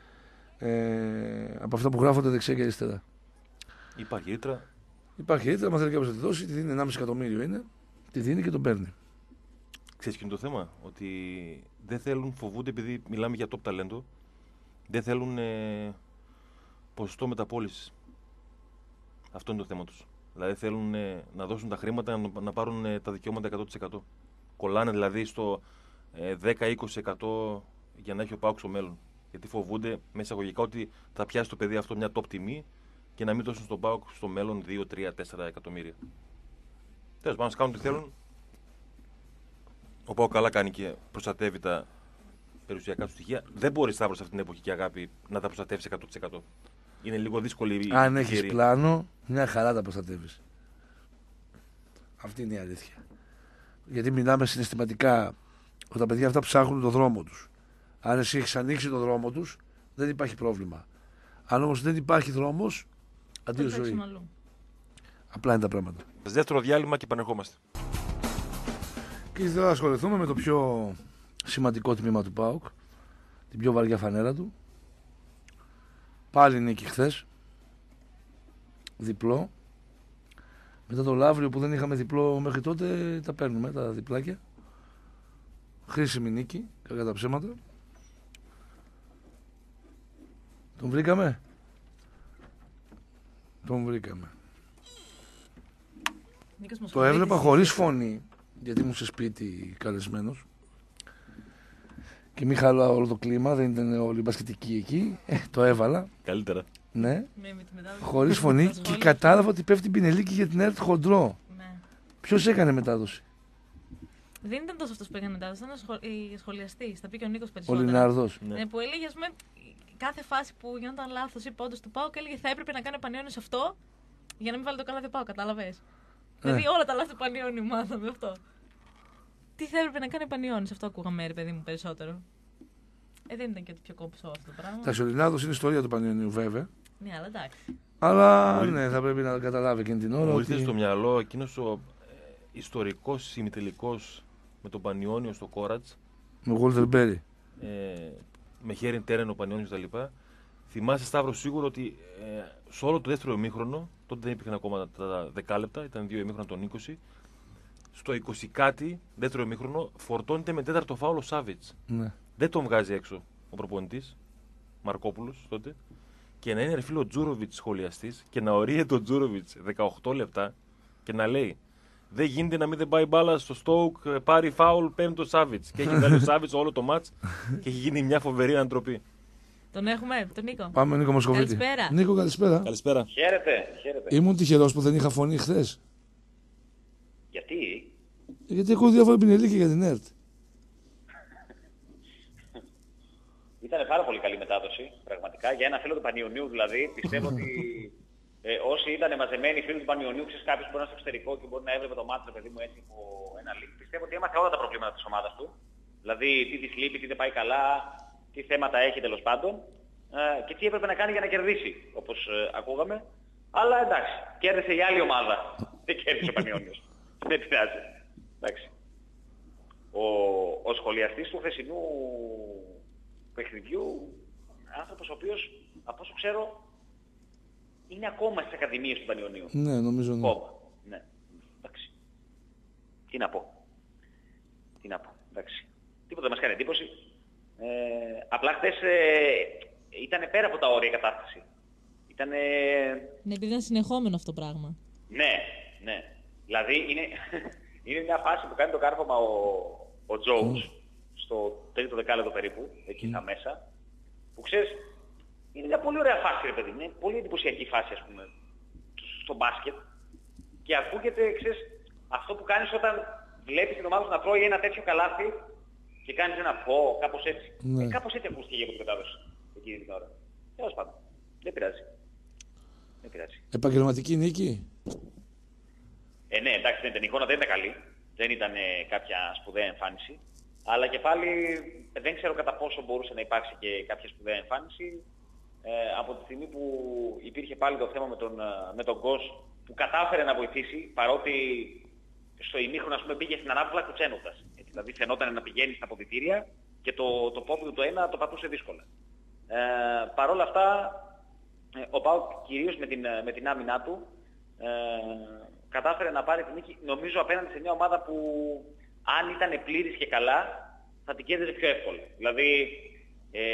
Ε, από αυτά που γράφονται δεξιά και αριστερά. Υπάρχει ρήτρα. Υπάρχει ρήτρα, μα θέλει κάποιο να τη δώσει, τη δίνει ενάμιση εκατομμύριο είναι, τη δίνει και τον παίρνει. Ξέρεις ποιο είναι το θέμα, ότι δεν θέλουν, φοβούνται επειδή μιλάμε για top ταλέντο, δεν θέλουν ε, ποσοστό μεταπώλησης. Αυτό είναι το θέμα τους. Δηλαδή θέλουν ε, να δώσουν τα χρήματα να, να πάρουν ε, τα δικαιώματα εκατό τοις εκατό. Κολλάνε δηλαδή στο ε, δέκα με είκοσι τοις εκατό για να έχει ο ΠΑΟΚ στο μέλλον. Γιατί φοβούνται με εισαγωγικά ότι θα πιάσει το παιδί αυτό μια top τιμή και να μην δώσουν στον ΠΑΟΚ στο μέλλον δύο, τρία, τέσσερα εκατομμύρια. Τέλος πάντων, να κάνουν τι θέλουν. Ο ΠΑΟΚ καλά κάνει και προστατεύει τα περιουσιακά του στοιχεία. Δεν μπορεί Σταύρο σε αυτήν την εποχή και αγάπη να τα προστατεύσει εκατό τοις εκατό. Είναι λίγο δύσκολη η Αν έχει ευκαιρία. πλάνο, μια χαρά τα προστατεύει. Αυτή είναι η αλήθεια. Γιατί μιλάμε συναισθηματικά ότι τα παιδιά αυτά ψάχνουν τον δρόμο τους. Αν εσύ έχεις ανοίξει τον δρόμο τους, δεν υπάρχει πρόβλημα. Αν όμως δεν υπάρχει δρόμος, αντίο Θα ζωή. παίξουν αλλού. Απλά είναι τα πράγματα. Δεύτερο διάλειμμα και επανερχόμαστε. Και ήθελα να ασχοληθούμε με το πιο σημαντικό τμήμα του ΠΑΟΚ, την πιο βαριά φανέρα του. Πάλι νίκη χθες. Διπλό. Μετά το Λαύριο που δεν είχαμε διπλό μέχρι τότε, τα παίρνουμε τα διπλάκια. Χρήσιμη νίκη, κακά τα ψέματα. Τον βρήκαμε. Τον βρήκαμε. Νίκος Το Μοσχοβίτης. έβλεπα χωρίς φωνή, γιατί ήμουν σε σπίτι καλεσμένος. Και μη χαλά όλο το κλίμα, δεν ήταν όλοι μπασκετικοί εκεί. Ε, το έβαλα, Καλύτερα. ναι, Ναι, με τη μετάδοση. χωρίς φωνή Τα και σχόλια. κατάλαβα ότι πέφτει πινελίκη για την ΕΡΤ χοντρό. Ναι. Ποιος έκανε μετάδοση? Δεν ήταν τόσο αυτό που έκανε μετάδοση, ήταν ο σχολ... η σχολιαστή. Θα πει και ο Νίκος Ο περισσότερο. Λινάρδος. Ναι. Ναι, που έλεγε, ας πούμε, κάθε φάση που γινόταν λάθος ή πόντος του ΠΑΟΚ, έλεγε θα έπρεπε να κάνει Πανιόνιο σε αυτό για να μην βάλει το καλάθι ΠΑΟΚ, κατάλαβες. Δηλαδή όλα τα λάθη του Πανιόνιου μάθαμε αυτό. Τι θα έπρεπε να κάνει Πανιόνιο, αυτό ακούγαμε, ρε παιδί μου, περισσότερο. Ε, δεν ήταν και το πιο κόψο αυτό το πράγμα. Εντάξει, ο Λινάρδος είναι ιστορία του Πανιωνίου βέβαια. Ναι, αλλά εντάξει. Αλλά Μπορεί- ναι, θα πρέπει να καταλάβει εκείνη την ώρα. Μου ήρθε Ότι... στο μυαλό εκείνος ο ε, ιστορικός ημιτελικός με τον Πανιόνιο στο Κόρατς, Με Γόλτερ Μπέρι. ε, με χέρι τέρεν ο Πανιόνιος κτλ. Θυμάσαι, Σταύρο, σίγουρο ότι ε, σε όλο το δεύτερο ημίχρονο, τότε δεν υπήρχαν ακόμα τα δεκάλεπτα, ήταν δύο ημίχρονα των είκοσι, στο είκοσι κάτι, δεύτερο ημίχρονο, φορτώνεται με τέταρτο φάουλο Σάβιτς. Ναι. Δεν τον βγάζει έξω ο προπονητής, Μαρκόπουλος τότε, και να είναι ρε φίλο ο Τζούροβιτς σχολιαστής και να ορίεται ο Τζούροβιτς δεκαοκτώ λεπτά και να λέει δεν γίνεται να μην δεν πάει μπάλα στο Στόουκ, πάρει φάουλ, παίρνει το Σάβιτς. Και έχει βγάλει ο Σάβιτς όλο το μάτς και έχει γίνει μια φοβερή ανατροπή. Τον έχουμε, τον Νίκο. Πάμε Νίκο Μοσχοβίτη. Καλησπέρα. Νίκο, καλησπέρα. Καλησπέρα. Χαίρετε, χαίρετε. Ήμουν τυχερός που δεν είχα φωνή χθες. Γιατί? Γιατί ακούω διάφορα πινελίκια για την ΕΡΤ. Ήταν πάρα πολύ καλή μετάδοση, πραγματικά. Για ένα φίλο του Πανιωνίου δηλαδή, πιστεύω ότι ε, όσοι ήταν μαζεμένοι φίλοι του Πανιωνίου, ξέρεις κάποιος που μπορεί να είναι στο εξωτερικό και μπορεί να έβλεπε το μάτι, παιδί μου, έτσι από ένα link. Πιστεύω ότι έμαθε όλα τα προβλήματα της ομάδας του. Δηλαδή, τι της λείπει, τι δεν πάει καλά, τι θέματα έχει τέλος πάντων ε, και τι έπρεπε να κάνει για να κερδίσει, όπως ε, ακούγαμε. Αλλά εντάξει, κέρδισε η άλλη ομάδα. Δεν κέρδισε ο Πανιώνιος. Δεν πειράζει. Εντάξει. Ο, ο σχολιαστής του χθεσινού παιχνιδιού, άνθρωπος ο οποίος, από όσο ξέρω, είναι ακόμα στις ακαδημίες του Πανιωνίου. Ναι, νομίζω ναι. Ακόμα. Ναι. Εντάξει. Τι να πω. Τι να πω. Εντάξει. Τίποτα δεν μας κάνει εντύπωση. Ε, απλά χθες ε, ήταν πέρα από τα όρια η κατάσταση. Ήτανε... Ναι, επειδή ήταν συνεχόμενο αυτό το πράγμα. Ναι, ναι. Δηλαδή είναι, είναι μια φάση που κάνει το κάρφωμα ο, ο Jones mm. στο τρίτο δεκάλεπτο περίπου, εκεί στα mm. μέσα, που ξέρεις, είναι μια πολύ ωραία φάση, ρε παιδί. Είναι πολύ εντυπωσιακή φάση, ας πούμε, στο μπάσκετ. Και ακούγεται, ξέρεις, αυτό που κάνεις όταν βλέπεις την ομάδα σου να τρώει ένα τέτοιο καλάθι και κάνεις ένα φω, κάπως έτσι. Ναι. Ε, κάπως έτσι ακούστηκε από την κατάδοση εκείνη την ώρα. Τέλος πάντων. Δεν πειράζει. Δεν πειράζει. Επαγγελματική νίκη. Ε, ναι, εντάξει, δεν ήταν, η εικόνα δεν ήταν καλή. Δεν ήταν ε, κάποια σπουδαία εμφάνιση. Αλλά και πάλι δεν ξέρω κατά πόσο μπορούσε να υπάρξει και κάποια σπουδαία εμφάνιση. Ε, από τη στιγμή που υπήρχε πάλι το θέμα με τον, με τον Γκος που κατάφερε να βοηθήσει, παρότι στο ημίχρονο, ας πούμε, πήγε στην ανάπλα κουτσένοντας. Δηλαδή φαινόταν να πηγαίνει στα αποδυτήρια και το, το πόδι του το ένα το πατούσε δύσκολα. Ε, Παρ' όλα αυτά, ε, ο ΠΑΟΚ κυρίως με την, με την άμυνά του ε, κατάφερε να πάρει την νίκη, νομίζω, απέναντι σε μια ομάδα που αν ήταν πλήρης και καλά θα την κέρδιζε πιο εύκολα. Δηλαδή ε,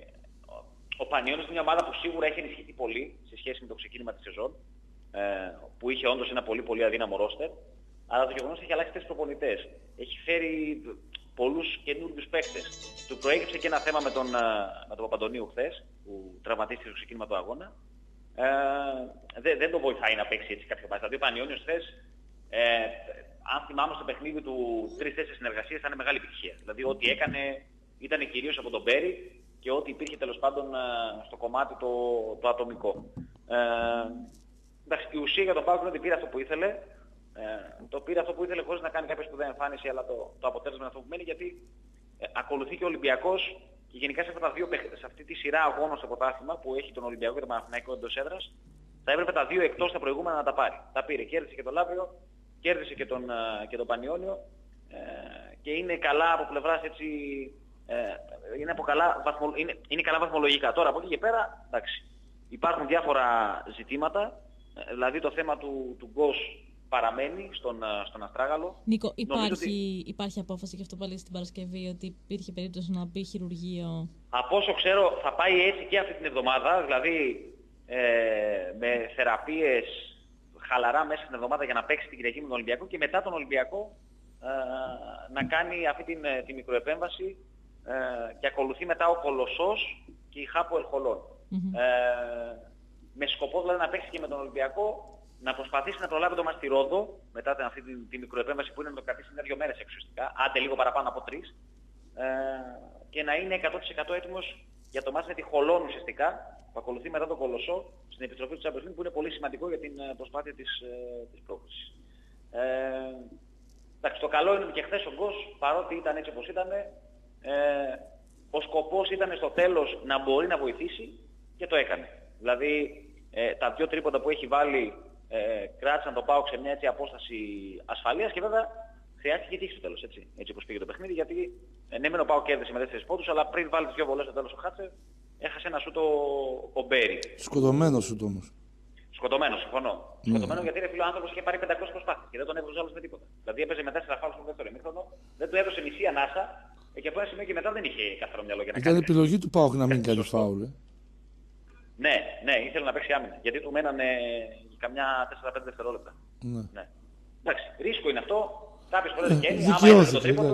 ο Πανιώνιος είναι μια ομάδα που σίγουρα έχει ενισχυθεί πολύ σε σχέση με το ξεκίνημα της σεζόν, ε, που είχε όντως ένα πολύ πολύ αδύναμο ρόστερ, αλλά το γεγονός έχει αλλάξει τέσσερις προπονητές. Έχει φέρει πολλούς καινούριους παίκτες. Του προέκυψε και ένα θέμα με τον, με τον Παπαντονίου χθες, που τραυματίστηκε στο ξεκίνημα του αγώνα. Ε, δεν, δεν τον βοηθάει να παίξει έτσι κάποιο μάτι. Δηλαδή ο Πανιώνιος χθες, ε, αν θυμάμαι στο παιχνίδι του τρεις τέσσερις συνεργασίες, ήταν μεγάλη επιτυχία. Δηλαδή ό,τι έκανε ήταν κυρίως από τον Μπέρι και ό,τι υπήρχε τέλος πάντων στο κομμάτι το, το ατομικό. Ε, εντάξει, η ουσία για τον ΠΑΟΚ είναι ότι πήρε αυτό που ήθελε. Ε, το πήρε αυτό που ήθελε χωρίς να κάνει κάποια σπουδαία εμφάνιση, αλλά το, το αποτέλεσμα είναι αυτό που μένει, γιατί ε, ακολουθεί και ο Ολυμπιακός και γενικά σε, αυτά τα δύο, σε αυτή τη σειρά αγώνων στο πρωτάθλημα που έχει τον Ολυμπιακό και τον Παναθηναϊκό εντός έδρας, θα έπρεπε τα δύο εκτός τα προηγούμενα να τα πάρει. Τα πήρε, κέρδισε και τον Λαύριο, κέρδισε και τον, και τον Πανιώνιο ε, και είναι καλά από πλευράς έτσι, ε, είναι, από καλά, βαθμο, είναι, είναι καλά βαθμολογικά. Τώρα από εκεί και πέρα, εντάξει, υπάρχουν διάφορα ζητήματα, ε, δηλαδή το θέμα του, του Γκος παραμένει στον, στον Αστράγαλο. Νίκο, υπάρχει, ότι... υπάρχει απόφαση γι' αυτό πάλι στην Παρασκευή ότι υπήρχε περίπτωση να μπει χειρουργείο? Από όσο ξέρω θα πάει έτσι και αυτή την εβδομάδα, δηλαδή ε, με θεραπείες χαλαρά μέσα στην εβδομάδα για να παίξει την Κυριακή με τον Ολυμπιακό και μετά τον Ολυμπιακό ε, να κάνει αυτή την, την μικροεπέμβαση ε, και ακολουθεί μετά ο Κολοσσός και η Χάπο Ελχολών. Mm-hmm. Ε, με σκοπό δηλαδή να παίξει και με τον Ολυμπιακό, να προσπαθήσει να προλάβει το μάτς στη Ρόδο μετά αυτή τη, τη μικροεπέμβαση που είναι να το κρατήσει μια-δυο μέρες εξουσιαστικά, άντε λίγο παραπάνω από τρεις, ε, και να είναι εκατό τοις εκατό έτοιμος για το μάτς με τη Χολόν ουσιαστικά, που ακολουθεί μετά τον Κολοσσό στην επιστροφή του Champions League, που είναι πολύ σημαντικό για την προσπάθεια της, ε, της πρόκλησης. Ε, εντάξει, το καλό είναι ότι και χθες ο Γκος, παρότι ήταν έτσι όπως ήταν, ε, ο σκοπός ήταν στο τέλος να μπορεί να βοηθήσει και το έκανε. Δηλαδή ε, τα δύο τρίποντα που έχει βάλει Ε, κράτησαν το ΠΑΟΚ σε μια έτσι απόσταση ασφαλείας και βέβαια χρειάστηκε τύχη στο τέλος, έτσι, έτσι όπως πήγε το παιχνίδι, γιατί ε, ναι μεν ο ΠΑΟΚ κέρδισε με τέσσερις πόντους, αλλά πριν βάλει τις δύο βολές στο τέλος ο Χάτσε, έχασε ένα σούτο ο Μπέρι. Σκοτωμένο σούτο όμως. Σκοτωμένο, συμφωνώ. Mm. Σκοτωμένο γιατί ρε φίλο, ο άνθρωπος είχε πάρει πεντακόσιες προσπάθειες και δεν τον έβρουζε άλλος με τίποτα. Δηλαδή έπαιζε με τέσσερα φάουλ στο δεύτερο ημίχρονο, δεν του έδωσε μισή ανάσα και από ένα σημείο και μετά δεν είχε καθαρό μυαλό για να κάνει. Ήταν επιλογή του ΠΑΟΚ να μην κάνει φάουλ. Ε. Ναι, ναι, ήθελε να παίξει άμυνα. Γιατί του μένανε καμιά τέσσερα πέντε δευτερόλεπτα. Ναι. Ναι. Εντάξει, ρίσκο είναι αυτό. Κάποιες φορές βγαίνει. Άμα έτρεπε το τρίποντο.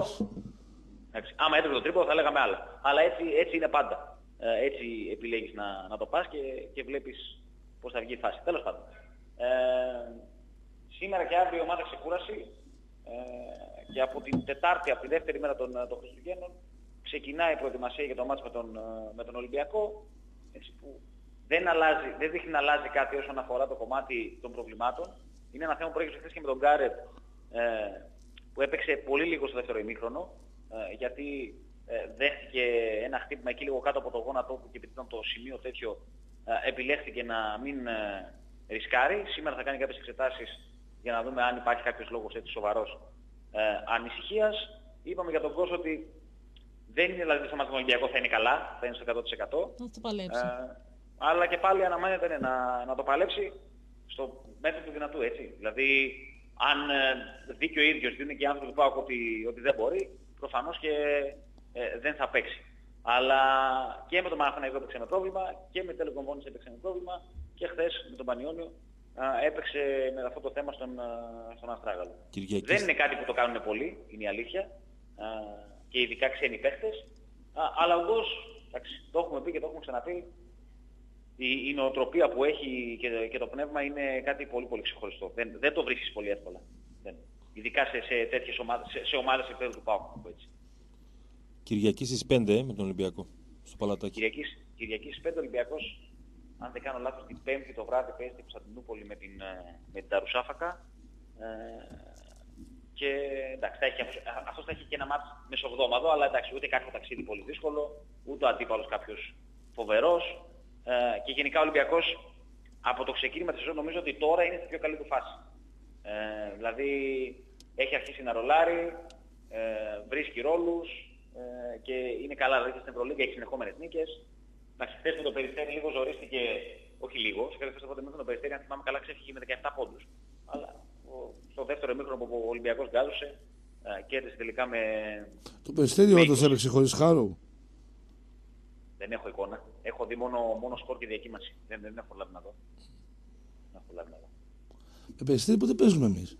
Άμα έτρεπε το τρίποντο θα λέγαμε άλλα. Αλλά έτσι, έτσι είναι πάντα. Ε, έτσι επιλέγεις να, να το πας και, και βλέπεις πώς θα βγει η φάση. Τέλος πάντων. Ε, σήμερα και αύριο η ομάδα ξεκούραση. Ε, και από την Τετάρτη, από τη δεύτερη μέρα των, των Χριστουγέννων, ξεκινάει η προετοιμασία για το μάτς με τον, με τον Ολυμπιακό. Έτσι που δεν, αλλάζει, δεν δείχνει να αλλάζει κάτι όσον αφορά το κομμάτι των προβλημάτων. Είναι ένα θέμα που προέκυψε χθες και με τον Γκάρετ, ε, που έπαιξε πολύ λίγο στο δεύτερο ημίχρονο, ε, γιατί ε, δέχτηκε ένα χτύπημα εκεί λίγο κάτω από το γόνατό του και επειδή ήταν το σημείο τέτοιο, ε, επιλέχθηκε να μην ε, ρισκάρει. Σήμερα θα κάνει κάποιες εξετάσεις για να δούμε αν υπάρχει κάποιος λόγος έτσι σοβαρός ε, ανησυχίας. Είπαμε για τον Γκος ότι δεν είναι δηλαδή στο μάτι του Ολυμπιακού θα είναι καλά, θα είναι στο εκατό τοις εκατό. Θα το παλέψει. Ε, αλλά και πάλι αναμένεται ναι, να, να το παλέψει στο μέτρο του δυνατού, έτσι. Δηλαδή, αν ε, δει και ο ίδιος, δίνει και οι άνθρωποι του ΠΑΟΚ ότι, ότι δεν μπορεί, προφανώς και ε, δεν θα παίξει. Αλλά και με τον Παναθηναϊκό έπαιξε με πρόβλημα και με Τελεκομβόνης έπαιξε με πρόβλημα και χθες με τον Πανιόνιο α, έπαιξε με αυτό το θέμα στον, α, στον Αστράγαλο. Κυριακής. Δεν είναι κάτι που το κάνουν πολλοί, είναι η αλήθεια, α, και ειδικά ξένοι παίχτες, α, αλλά όντως, το έχουμε πει και το έχουμε ξαναπεί, η, η νοοτροπία που έχει και, και το πνεύμα είναι κάτι πολύ πολύ ξεχωριστό. Δεν, δεν το βρίσκεις πολύ εύκολα. Δεν. Ειδικά σε, σε τέτοιες ομάδες, σε, σε ομάδες επίπεδου του ΠΑΟΚ. Κυριακή στις πέντε με τον Ολυμπιακό, στο Παλατάκι. Κυριακής, Κυριακή στις πέντε Ολυμπιακός, αν δεν κάνω λάθος, την Πέμπτη το βράδυ παίζει στην Κωνσταντινούπολη με την, με την Ταρουσάφακα. Ε, και εντάξει, θα έχει, αυτός θα έχει και ένα μάτς μεσοβδόμαδο, αλλά εντάξει, ούτε κάποιο ταξίδι πολύ δύσκολο, ούτε ο αντίπαλος κάποιος φοβερός. Ε, και γενικά ο Ολυμπιακός από το ξεκίνημα της σεζόν νομίζω ότι τώρα είναι στην πιο καλή του φάση. Ε, δηλαδή έχει αρχίσει να ρολάρει, ε, βρίσκει ρόλους, ε, και είναι καλά, δηλαδή στην Ευρωλίγκα έχει συνεχόμενες νίκες. Εντάξει, χθες με το Περιστέρι λίγο ζορίστηκε, όχι λίγο, σε κάθε φορά με το Περιστέρι, αν θυμάμαι καλά, ξέφυγε με δεκαεπτά πόντους. Αλλά ο, στο δεύτερο ημίχρονο που ο Ολυμπιακός γκάζωσε, ε, κέρδισε τελικά με... Το Περιστέρι όντως έπαιξε χωρίς Χάρο. Δεν έχω εικόνα. Έχω δει μόνο, μόνο σκορ και διακύμαση. Δεν, δεν έχω λάβει να δω. Δεν έχω λάβει να δω. Με Περιστέρι πότε παίζουμε εμείς?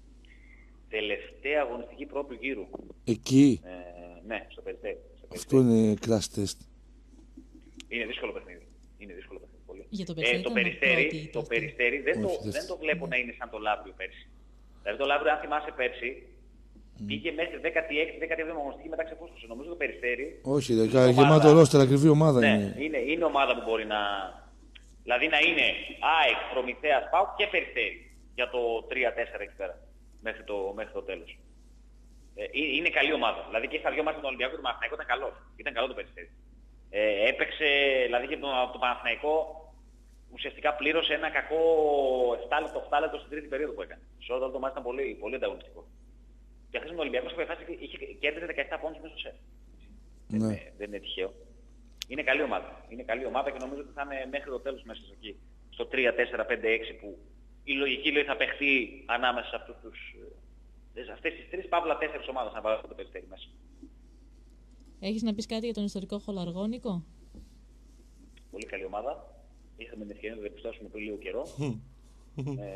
Τελευταία αγωνιστική πρώτου γύρου. Εκεί. Ε, ναι, στο Περιστέρι. Στο Αυτό είναι crash test. Είναι δύσκολο παιχνίδι. Είναι δύσκολο παιχνίδι. Πολύ. Για το ε, το Περιστέρι, πρώτη, το περιστέρι δεν, όχι, το, δεν το βλέπω να είναι σαν το Λαύριο πέρσι. Δηλαδή το Λαύριο, αν θυμάσαι πέρσι, mm. πήγε μέχρι δέκατη έκτη δέκατη έβδομη αγωνιστική μετά ξεφούσκωσε. Νομίζω το Περιστέρι. Όχι, δε, γεμάτο ρόστερ, ακριβή ομάδα ναι, είναι. είναι. Είναι ομάδα που μπορεί να. Δηλαδή να είναι ΑΕΚ, Προμηθέας, ΠΑΟΚ και Περιστέρι για το τρία τέσσερα εκεί πέρα. Μέχρι το, μέχρι το τέλος. Ε, είναι καλή ομάδα. Δηλαδή και στα δυο μάτια τον Ολυμπιακό του Παναθηναϊκό ήταν καλό. Ήταν καλό το Περιστέρι. Ε, έπαιξε, δηλαδή και τον, τον Παναθηναϊκό ουσιαστικά πλήρωσε ένα κακό επτά λεπτό, οχτώ λεπτό στην τρίτη περίοδο που έκανε. Σε όλο το μάτι ήταν πολύ, πολύ ανταγωνιστικό. Και χθες με τον Ολυμπιακό που είχε κέρδισε δεκαεπτά πόντους μέσα στο σετ. Ναι. Δεν, δεν είναι τυχαίο. Είναι καλή ομάδα. Είναι καλή ομάδα και νομίζω ότι θα είναι μέχρι το τέλος μέσα εκεί. Στο τρία τέσσερα πέντε έξι που η λογική λέει θα παιχτεί ανάμεσα σε αυτούς τους, αυτές τις τρεις παύλα τέσσερις ομάδες να βάλω το Περιστέρι μέσα. Έχεις να πεις κάτι για τον ιστορικό Χολαργό, Νίκο? Πολύ καλή ομάδα. Είχαμε την ευκαιρία να το διαπιστώσουμε πριν λίγο καιρό. ε,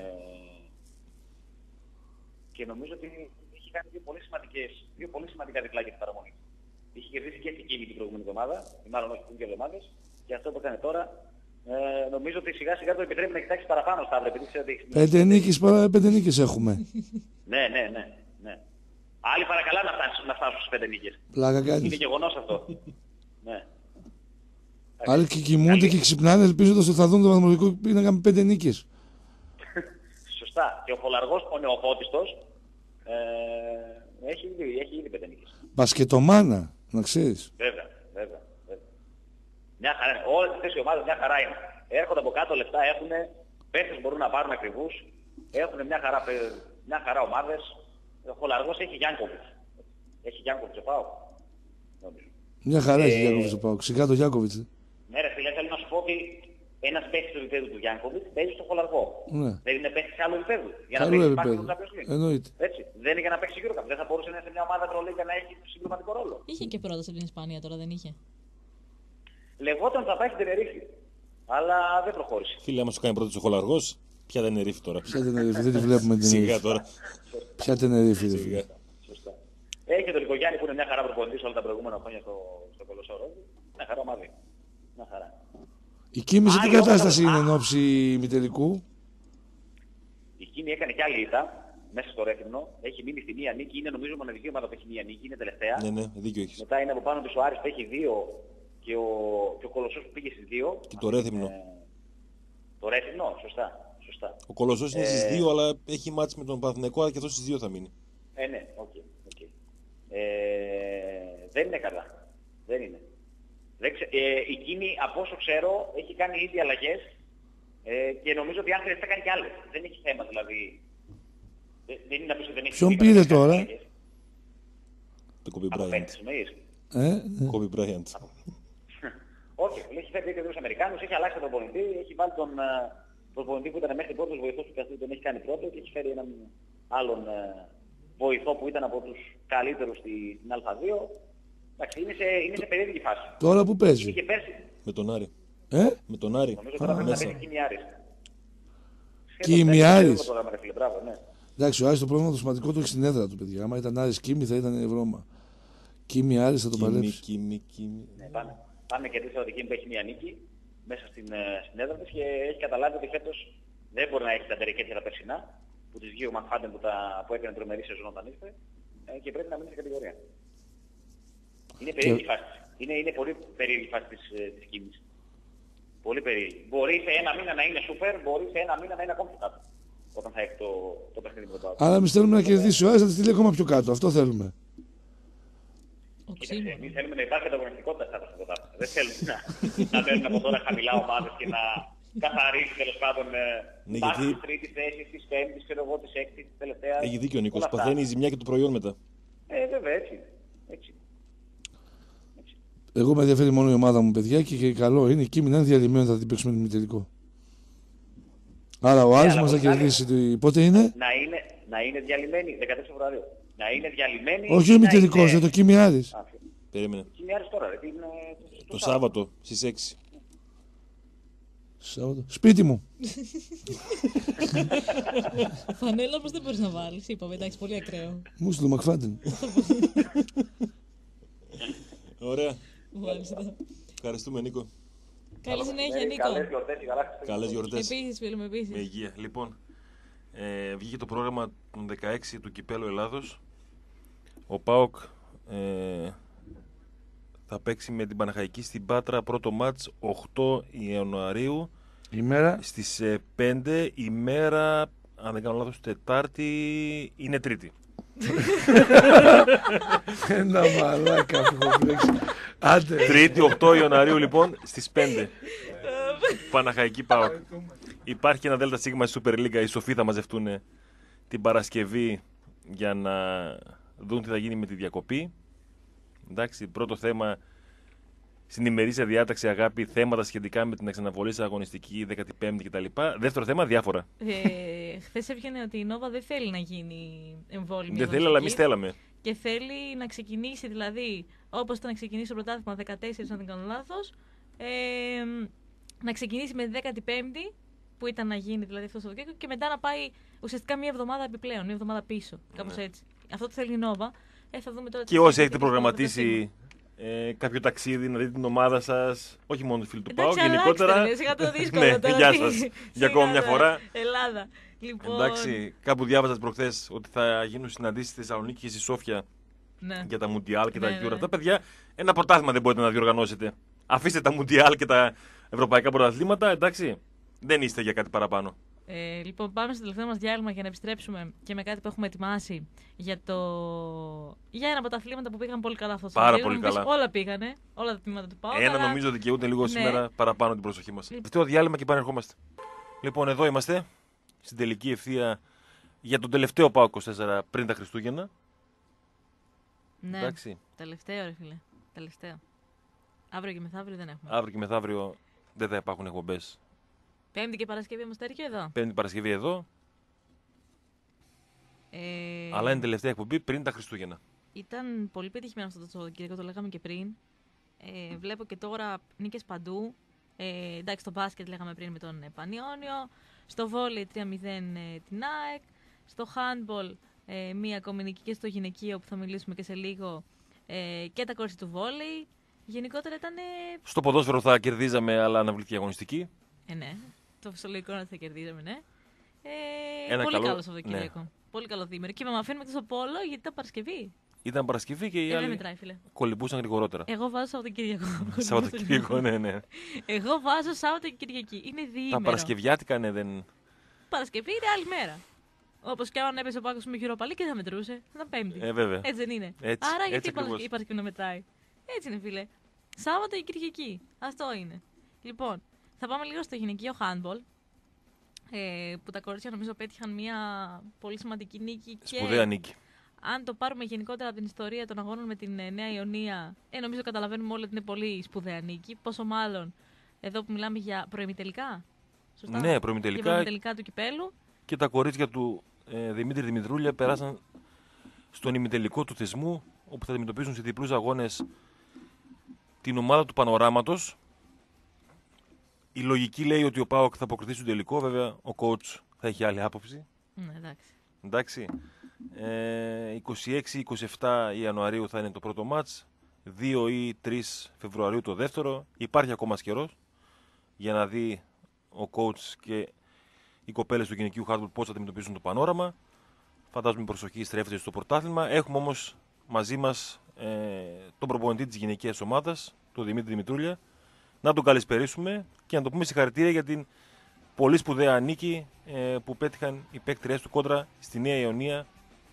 και νομίζω ότι έχει κάνει δύο πολύ, σημαντικές, δύο πολύ σημαντικά διπλά για την παραμονή. Είχε κερδίσει και στην Κίνη την προηγούμενη εβδομάδα, ή μάλλον όχι πριν δύο εβδομάδες, και αυτό που έκανε τώρα ε, νομίζω ότι σιγά σιγά το επιτρέπει να κοιτάξει παραπάνω Σταύρο, επειδή ξέρω ότι έχει... Πέντε νίκες, πέντε νίκες έχουμε. ναι, ναι, ναι, ναι. Άλλοι παρακαλά να φτάσουν, να φτάσουν στις πέντε νίκες. Πλάκα κάνεις. Είναι γεγονός αυτό. ναι. Άλλοι και κοιμούνται και ξυπνάνε ελπίζοντας ότι θα δουν το βαθμολογικό πίνακα με πέντε νίκες. Σωστά. Και ο Χολαργός, ο νεοφώτιστος, ε, έχει, ήδη, έχει ήδη πέντε νίκες. Μπασκετομάνα, να ξέρεις. Βέβαια, βέβαια, βέβαια. Μια χαρά είναι. Όλες αυτές οι ομάδες μια χαρά είναι. Έρχονται από κάτω λεφτά, έχουν, παίκτες μπορούν να πάρουν ακριβούς, έχουν μια χαρά, μια χαρά ομάδες. Ο Χολαργός έχει Γιάνκοβιτς. Έχει Γιάνκοβιτς ο ΠΑΟΚ. Μια χαρά ε, έχει Γιάνκοβιτς ο ΠΑΟΚ. Ξηγά το Γιάνκοβιτς. Ναι ρε φίλε, θέλω να σου πω ότι ένας παίκτης του επίπεδου του Γιάνκοβιτς παίζει στο Χολαργό. Ναι. Δεν είναι παίκτης άλλου επίπεδου. Για να Άλλο παίξει επίπεδο. Εννοείται. Έτσι. Δεν είναι για να παίξει Eurocup. Δεν θα μπορούσε να είναι σε μια ομάδα Ευρωλίγκα να έχει συγκληματικό ρόλο. Είχε και πρόταση από την Ισπανία τώρα, δεν είχε? Λεγόταν θα πάει στην Τενερίφη. Αλλά δεν προχώρησε. Φίλε, άμα σου κάνει πρώτη ο Χολαργός, ποια δεν είναι ρίφη τώρα. Ποια Τενερίφη, δεν τη βλέπουμε την Σιγά τώρα. Ποια Τενερίφη, ρε Σιγά. Σωστά. Έχει και τον Λικογιάννη που είναι μια χαρά προπονητής όλα τα προηγούμενα χρόνια στο, στο Κολοσσόρο. Μια χαρά ομάδι. Μια χαρά. Η Κίμη σε τι Άλλη κατάσταση ομάδα- είναι εν ώψη ημιτελικού? Η Κίνη έκανε κι άλλη ήττα μέσα στο Ρέθυμνο. Έχει μείνει στη μία νίκη. Είναι νομίζω μοναδική ομάδα που έχει μία νίκη. Είναι τελευταία. Ναι, ναι, δίκιο έχεις. Μετά είναι από πάνω της ο Άρης που έχει δύο και ο, και ο Κολοσσός που πήγε στις δύο. Και το Ρέθυμνο. Ε, το Ρέθυμνο, σωστά. σωστά. Ο Κολοσσός είναι Ε, στις δύο, αλλά έχει μάτς με τον Παναθηναϊκό, αλλά και αυτό στις δύο θα μείνει. Ε, ναι, οκ. Okay, okay. ε, δεν είναι καλά. Δεν είναι. Δεν ξε... ε, η Κίνη, από όσο ξέρω, έχει κάνει ήδη αλλαγές ε, και νομίζω ότι αν χρειάζεται θα κάνει και άλλες. Δεν έχει θέμα δηλαδή. Δεν, δεν είναι να πεις ότι δεν έχει Ποιον θέμα, πήρε δεν έχει τώρα? αλλαγές. Το Kobe Από Bryant. παίκτες εννοείς. Ε, ε. Kobe Bryant. Όχι, έχει φέρει δύο Αμερικάνους, έχει αλλάξει τον προπονητή, έχει βάλει τον προπονητή που ήταν μέχρι πρώτος βοηθός του Καστού, τον έχει κάνει πρώτο και έχει φέρει έναν άλλον βοηθό που ήταν από τους καλύτερους στην Α2. Εντάξει, είναι σε, είναι σε περίεργη φάση. Τώρα που παίζει. Είναι και πέρσι. Με τον Άρη. Ε? Με τον Άρη. Νομίζω τώρα πρέπει να παίζει Κίμη Άρης. Κίμη Άρης. Ναι. Εντάξει, ο Άρης το πρόβλημα το σημαντικό του έχει στην έδρα του, παιδιά. Άμα ήταν Άρης Κίμη θα ήταν Ευρώμα. Κίμη Άρης θα το παλέψει. Κίμη, Κίμη. Ναι, πάνε. Πάνε και τρεις Σαββατοκύριακο που έχει μια νίκη μέσα στην, στην έδρα της και έχει καταλάβει ότι φέτος δεν μπορεί να έχει τα τερικέτια τα περσινά που της βγήκε ο Μακφάντεν που, τα, που έκανε τρομερή σεζόν όταν ήρθε ε, και πρέπει να μείνει σε κατηγορία. Είναι περίεργη φάση. Είναι, είναι πολύ περίεργη φάση της, της Κίμης. Πολύ περίεργη. Μπορεί σε ένα μήνα να είναι σούπερ, μπορεί σε ένα μήνα να είναι ακόμη πιο κάτω. Όταν θα έχει το, το παιχνίδι με τον Πάο. Αλλά εμείς θέλουμε να κερδίσει ο Άρης, θα τη στείλει ακόμα πιο κάτω. Αυτό θέλουμε. Εμείς θέλουμε να υπάρχει ανταγωνιστικότητα στα στο πρωτάθλημα. Δεν θέλουμε να, να μένουν από τώρα χαμηλά ομάδες και να καθαρίσει τέλος πάντων ναι, πάση γιατί... της τρίτης θέσης, της πέμπτης, ξέρω εγώ, της έκτης, της τελευταίας. Έχει δίκιο ο Νίκος, παθαίνει η ζημιά και το προϊόν μετά. Ε, βέβαια, έτσι. έτσι. έτσι. Εγώ με ενδιαφέρει μόνο η ομάδα μου, παιδιά, και, και καλό είναι η Κίμη να είναι διαλυμένη, θα την παίξουμε με τελικό. Άρα ο Άρης μας θα κερδίσει. Πότε είναι? Να είναι, να είναι διαλυμένη, δεκατρείς Φεβρουαρίου. Να είναι διαλυμένη. Όχι, είμαι τελικό, για το Κίμη Άρης. Περίμενε. Κίμη Άρης τώρα, ρε. Είναι το Σάββατο στις έξι. Σάββατο. Σπίτι μου. Φανέλα όμως δεν μπορείς να βάλεις, είπαμε, εντάξει, πολύ ακραίο. Μου στο Μακφάντεν. Ωραία. Μάλιστα. Ευχαριστούμε, Νίκο. Καλή συνέχεια, Νίκο. Καλές γιορτές, Καλές γιορτές. Επίσης, φίλε, επίσης. Με υγεία. Λοιπόν, ε, βγήκε το πρόγραμμα των δεκαέξι του Κυπέλλου Ελλάδος. Ο ΠΑΟΚ ε, θα παίξει με την Παναχαϊκή στην Πάτρα πρώτο μάτς οκτώ Ιανουαρίου. Ημέρα. Στις ε, πέντε, ημέρα, αν δεν κάνω λάθος, Τετάρτη, είναι Τρίτη. Ένα μαλάκα που έχω πλέξει. Άντε. Τρίτη, οκτώ Ιανουαρίου λοιπόν, στις πέντε. Παναχαϊκή ΠΑΟΚ. Υπάρχει και ένα ΔΣ στη Super League. Οι σοφοί θα μαζευτούν την Παρασκευή για να δουν τι θα γίνει με τη διακοπή. Εντάξει, πρώτο θέμα στην ημερήσια διάταξη, αγάπη, θέματα σχετικά με την εξαναβολή σε αγωνιστική δέκατη πέμπτη κτλ. Δεύτερο θέμα, διάφορα. Ε, χθες έβγαινε ότι η Νόβα δεν θέλει να γίνει εμβόλυμη. Δεν θέλει, αλλά εμείς θέλαμε. Και θέλει να ξεκινήσει, δηλαδή, όπως ήταν να ξεκινήσει το πρωτάθλημα δεκατέσσερα, αν δεν κάνω λάθος, ε, να ξεκινήσει με δέκατη πέμπτη, που ήταν να γίνει δηλαδή αυτό το Σαββατοκύριακο, και μετά να πάει ουσιαστικά μία εβδομάδα επιπλέον, μία εβδομάδα πίσω. Κάπως ναι. έτσι. Αυτό το θέλει η Νόβα. Ε, θα δούμε τώρα. Και όσοι έχετε προγραμματίσει ε, κάποιο ταξίδι, να δείτε την ομάδα σας, όχι μόνο του φίλου του ΠΑΟΚ, γενικότερα. Σιγά το δύσκολο ναι, τώρα. γεια σας. Για ακόμα μια φορά. Ελλάδα. Λοιπόν... Εντάξει, κάπου διάβαζα προχθές ότι θα γίνουν συναντήσεις στη Θεσσαλονίκη και στη Σόφια ναι. για τα Μουντιάλ και ναι, τα Euro. Ναι. Αυτά, παιδιά, ένα πρωτάθλημα δεν μπορείτε να διοργανώσετε. Αφήστε τα Μουντιάλ και τα ευρωπαϊκά πρωταθλήματα, εντάξει. Δεν είστε για κάτι παραπάνω. Ε, λοιπόν, πάμε στο τελευταίο μας διάλειμμα για να επιστρέψουμε και με κάτι που έχουμε ετοιμάσει για, το... για ένα από τα αθλήματα που πήγαν πολύ καλά αυτό το Πάρα πολύ καλά. Όλα πήγανε, όλα τα τμήματα του ΠΑΟΚ. Ένα αλλά... νομίζω δικαιούται λίγο ναι. σήμερα παραπάνω την προσοχή μας. Τελευταίο διάλειμμα και επανερχόμαστε. Λοιπόν, εδώ είμαστε, στην τελική ευθεία για τον τελευταίο ΠΑΟΚ είκοσι τέσσερα πριν τα Χριστούγεννα. Ναι, εντάξει. Τελευταίο ρε φίλε, τελευταίο. Αύριο και μεθαύριο δεν έχουμε. Αύριο και μεθαύριο δεν θα υπάρχουν εκπομπές. Πέμπτη και Παρασκευή όμως τέτοιο εδώ. Πέμπτη Παρασκευή εδώ. Ε... Αλλά είναι τελευταία εκπομπή πριν τα Χριστούγεννα. Ήταν πολύ πετυχημένο αυτό το Σαββατοκύριακο, το λέγαμε και πριν. Ε, βλέπω και τώρα νίκες παντού. Ε, εντάξει, στο μπάσκετ λέγαμε πριν με τον Πανιόνιο. Στο βόλεϊ τρία μηδέν ε, την ΑΕΚ. Στο handball ε, μία ακόμη νίκη και στο γυναικείο που θα μιλήσουμε και σε λίγο. Ε, και τα κορίτσια του βόλεϊ. Γενικότερα ήταν. Ε... Στο ποδόσφαιρο θα κερδίζαμε, αλλά αναβλήθηκε αγωνιστική. Ε, ναι. Το φυσιολογικό είναι ότι θα κερδίζαμε, ναι. Ε, Ένα πολύ καλό, καλό Σαββατοκύριακο. Ναι. Πολύ καλό διήμερο. Και με αφήνουμε εκτός από όλο γιατί ήταν Παρασκευή. Ήταν Παρασκευή και οι ε, άλλοι μετράει, φίλε. κολυμπούσαν γρηγορότερα. Εγώ βάζω Σαββατοκύριακο. Σαββατοκύριακο, ναι, ναι. Εγώ βάζω Σάββατο και Κυριακή. Είναι διήμερο. Τα Παρασκευιάτικα, ναι, δεν. Παρασκευή είναι άλλη μέρα. Όπως και αν έπεσε ο Πάκος με χειροπαλί και θα μετρούσε. Θα ήταν Πέμπτη. Ε, βέβαια. Έτσι δεν είναι. Έτσι, άρα γιατί έτσι η Παρασκευή να μετράει. Έτσι είναι, φίλε. Σάββατο και Κυριακή. Αυτό είναι. Λοιπόν, θα πάμε λίγο στο γυναικείο handball. Ε, που τα κορίτσια νομίζω πέτυχαν μια πολύ σημαντική νίκη. Σπουδαία νίκη. αν το πάρουμε γενικότερα από την ιστορία των αγώνων με την Νέα Ιωνία, ε, νομίζω καταλαβαίνουμε όλοι ότι είναι πολύ σπουδαία νίκη. Πόσο μάλλον εδώ που μιλάμε για προημιτελικά. Σωστά. Ναι, προημιτελικά. Για προημιτελικά του κυπέλου. Και τα κορίτσια του ε, Δημήτρη Δημητρούλια περάσαν στον ημιτελικό του θεσμού, όπου θα αντιμετωπίσουν σε διπλούς αγώνες την ομάδα του Πανοράματος. Η λογική λέει ότι ο ΠΑΟΚ θα αποκριθεί στον τελικό, βέβαια ο coach θα έχει άλλη άποψη. Ναι, εντάξει. Εντάξει. Ε, είκοσι έξι είκοσι επτά Ιανουαρίου θα είναι το πρώτο μάτς, δύο ή τρεις Φεβρουαρίου το δεύτερο. Υπάρχει ακόμα καιρός για να δει ο coach και οι κοπέλες του γυναικείου hardball πώς θα αντιμετωπίσουν το Πανόραμα. Φαντάζομαι η προσοχή στρέφεται στο πρωτάθλημα. Έχουμε όμως μαζί μας ε, τον προπονητή της γυναικείας ομάδας, τον Δημήτρη Δημητρούλια, να τον καλησπερίσουμε και να το πούμε συγχαρητήρια για την πολύ σπουδαία νίκη ε, που πέτυχαν οι παίκτριές του κόντρα στη Νέα Ιωνία.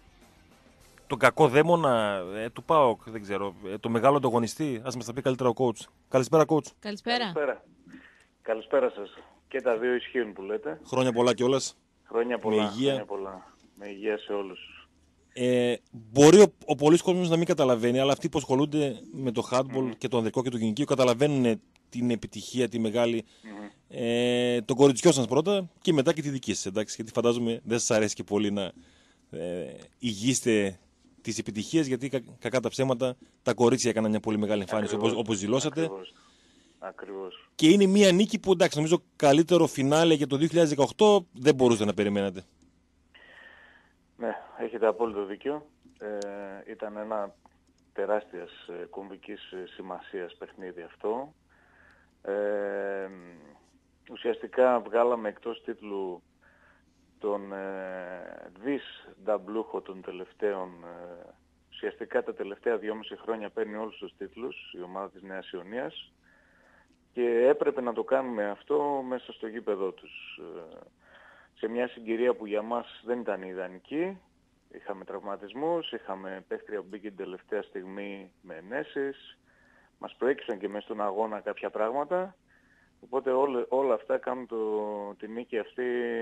Τον κακό δαίμονα ε, του ΠΑΟΚ, δεν ξέρω, ε, το μεγάλο ανταγωνιστή. Ας μας τα πει καλύτερα ο coach. Καλησπέρα, coach. Καλησπέρα. Καλησπέρα. Καλησπέρα σας. Και τα δύο ισχύουν που λέτε. Χρόνια πολλά κιόλας. Χρόνια πολλά. Με υγεία. Χρόνια πολλά. Με υγεία σε όλους. Ε, μπορεί ο, ο πολλής κόσμος να μην καταλαβαίνει, αλλά αυτοί που ασχολούνται με το handball mm. και το ανδρικό και το γυναικείο καταλαβαίνουν την επιτυχία, τη μεγάλη mm. ε, των κοριτσιών σας πρώτα και μετά και τη δική σας, εντάξει, γιατί φαντάζομαι δεν σας αρέσει και πολύ να ε, υγείστε τις επιτυχίες, γιατί κα, κακά τα ψέματα τα κορίτσια έκαναν μια πολύ μεγάλη εμφάνιση όπως, όπως δηλώσατε. Ακριβώς. Ακριβώς. Και είναι μια νίκη που, εντάξει, νομίζω καλύτερο φινάλε για το δύο χιλιάδες δεκαοκτώ δεν μπορούσατε να περιμένατε. Ναι, έχετε απόλυτο δίκιο. Ε, ήταν ένα τεράστιας ε, κομβικής ε, σημασίας παιχνίδι αυτό. Ε, ουσιαστικά βγάλαμε εκτός τίτλου τον ε, δις νταμπλούχο των τελευταίων, ε, ουσιαστικά τα τελευταία δυόμιση χρόνια παίρνει όλους τους τίτλους η ομάδα της Νέας Ιωνίας και έπρεπε να το κάνουμε αυτό μέσα στο γήπεδό τους. Ε, σε μια συγκυρία που για μας δεν ήταν ιδανική. Είχαμε τραυματισμούς, είχαμε παίχτρια που μπήκε την τελευταία στιγμή με ενέσεις. Μας προέκυψαν και μέσα στον αγώνα κάποια πράγματα. Οπότε όλα, όλα αυτά κάνουν το, τη νίκη αυτή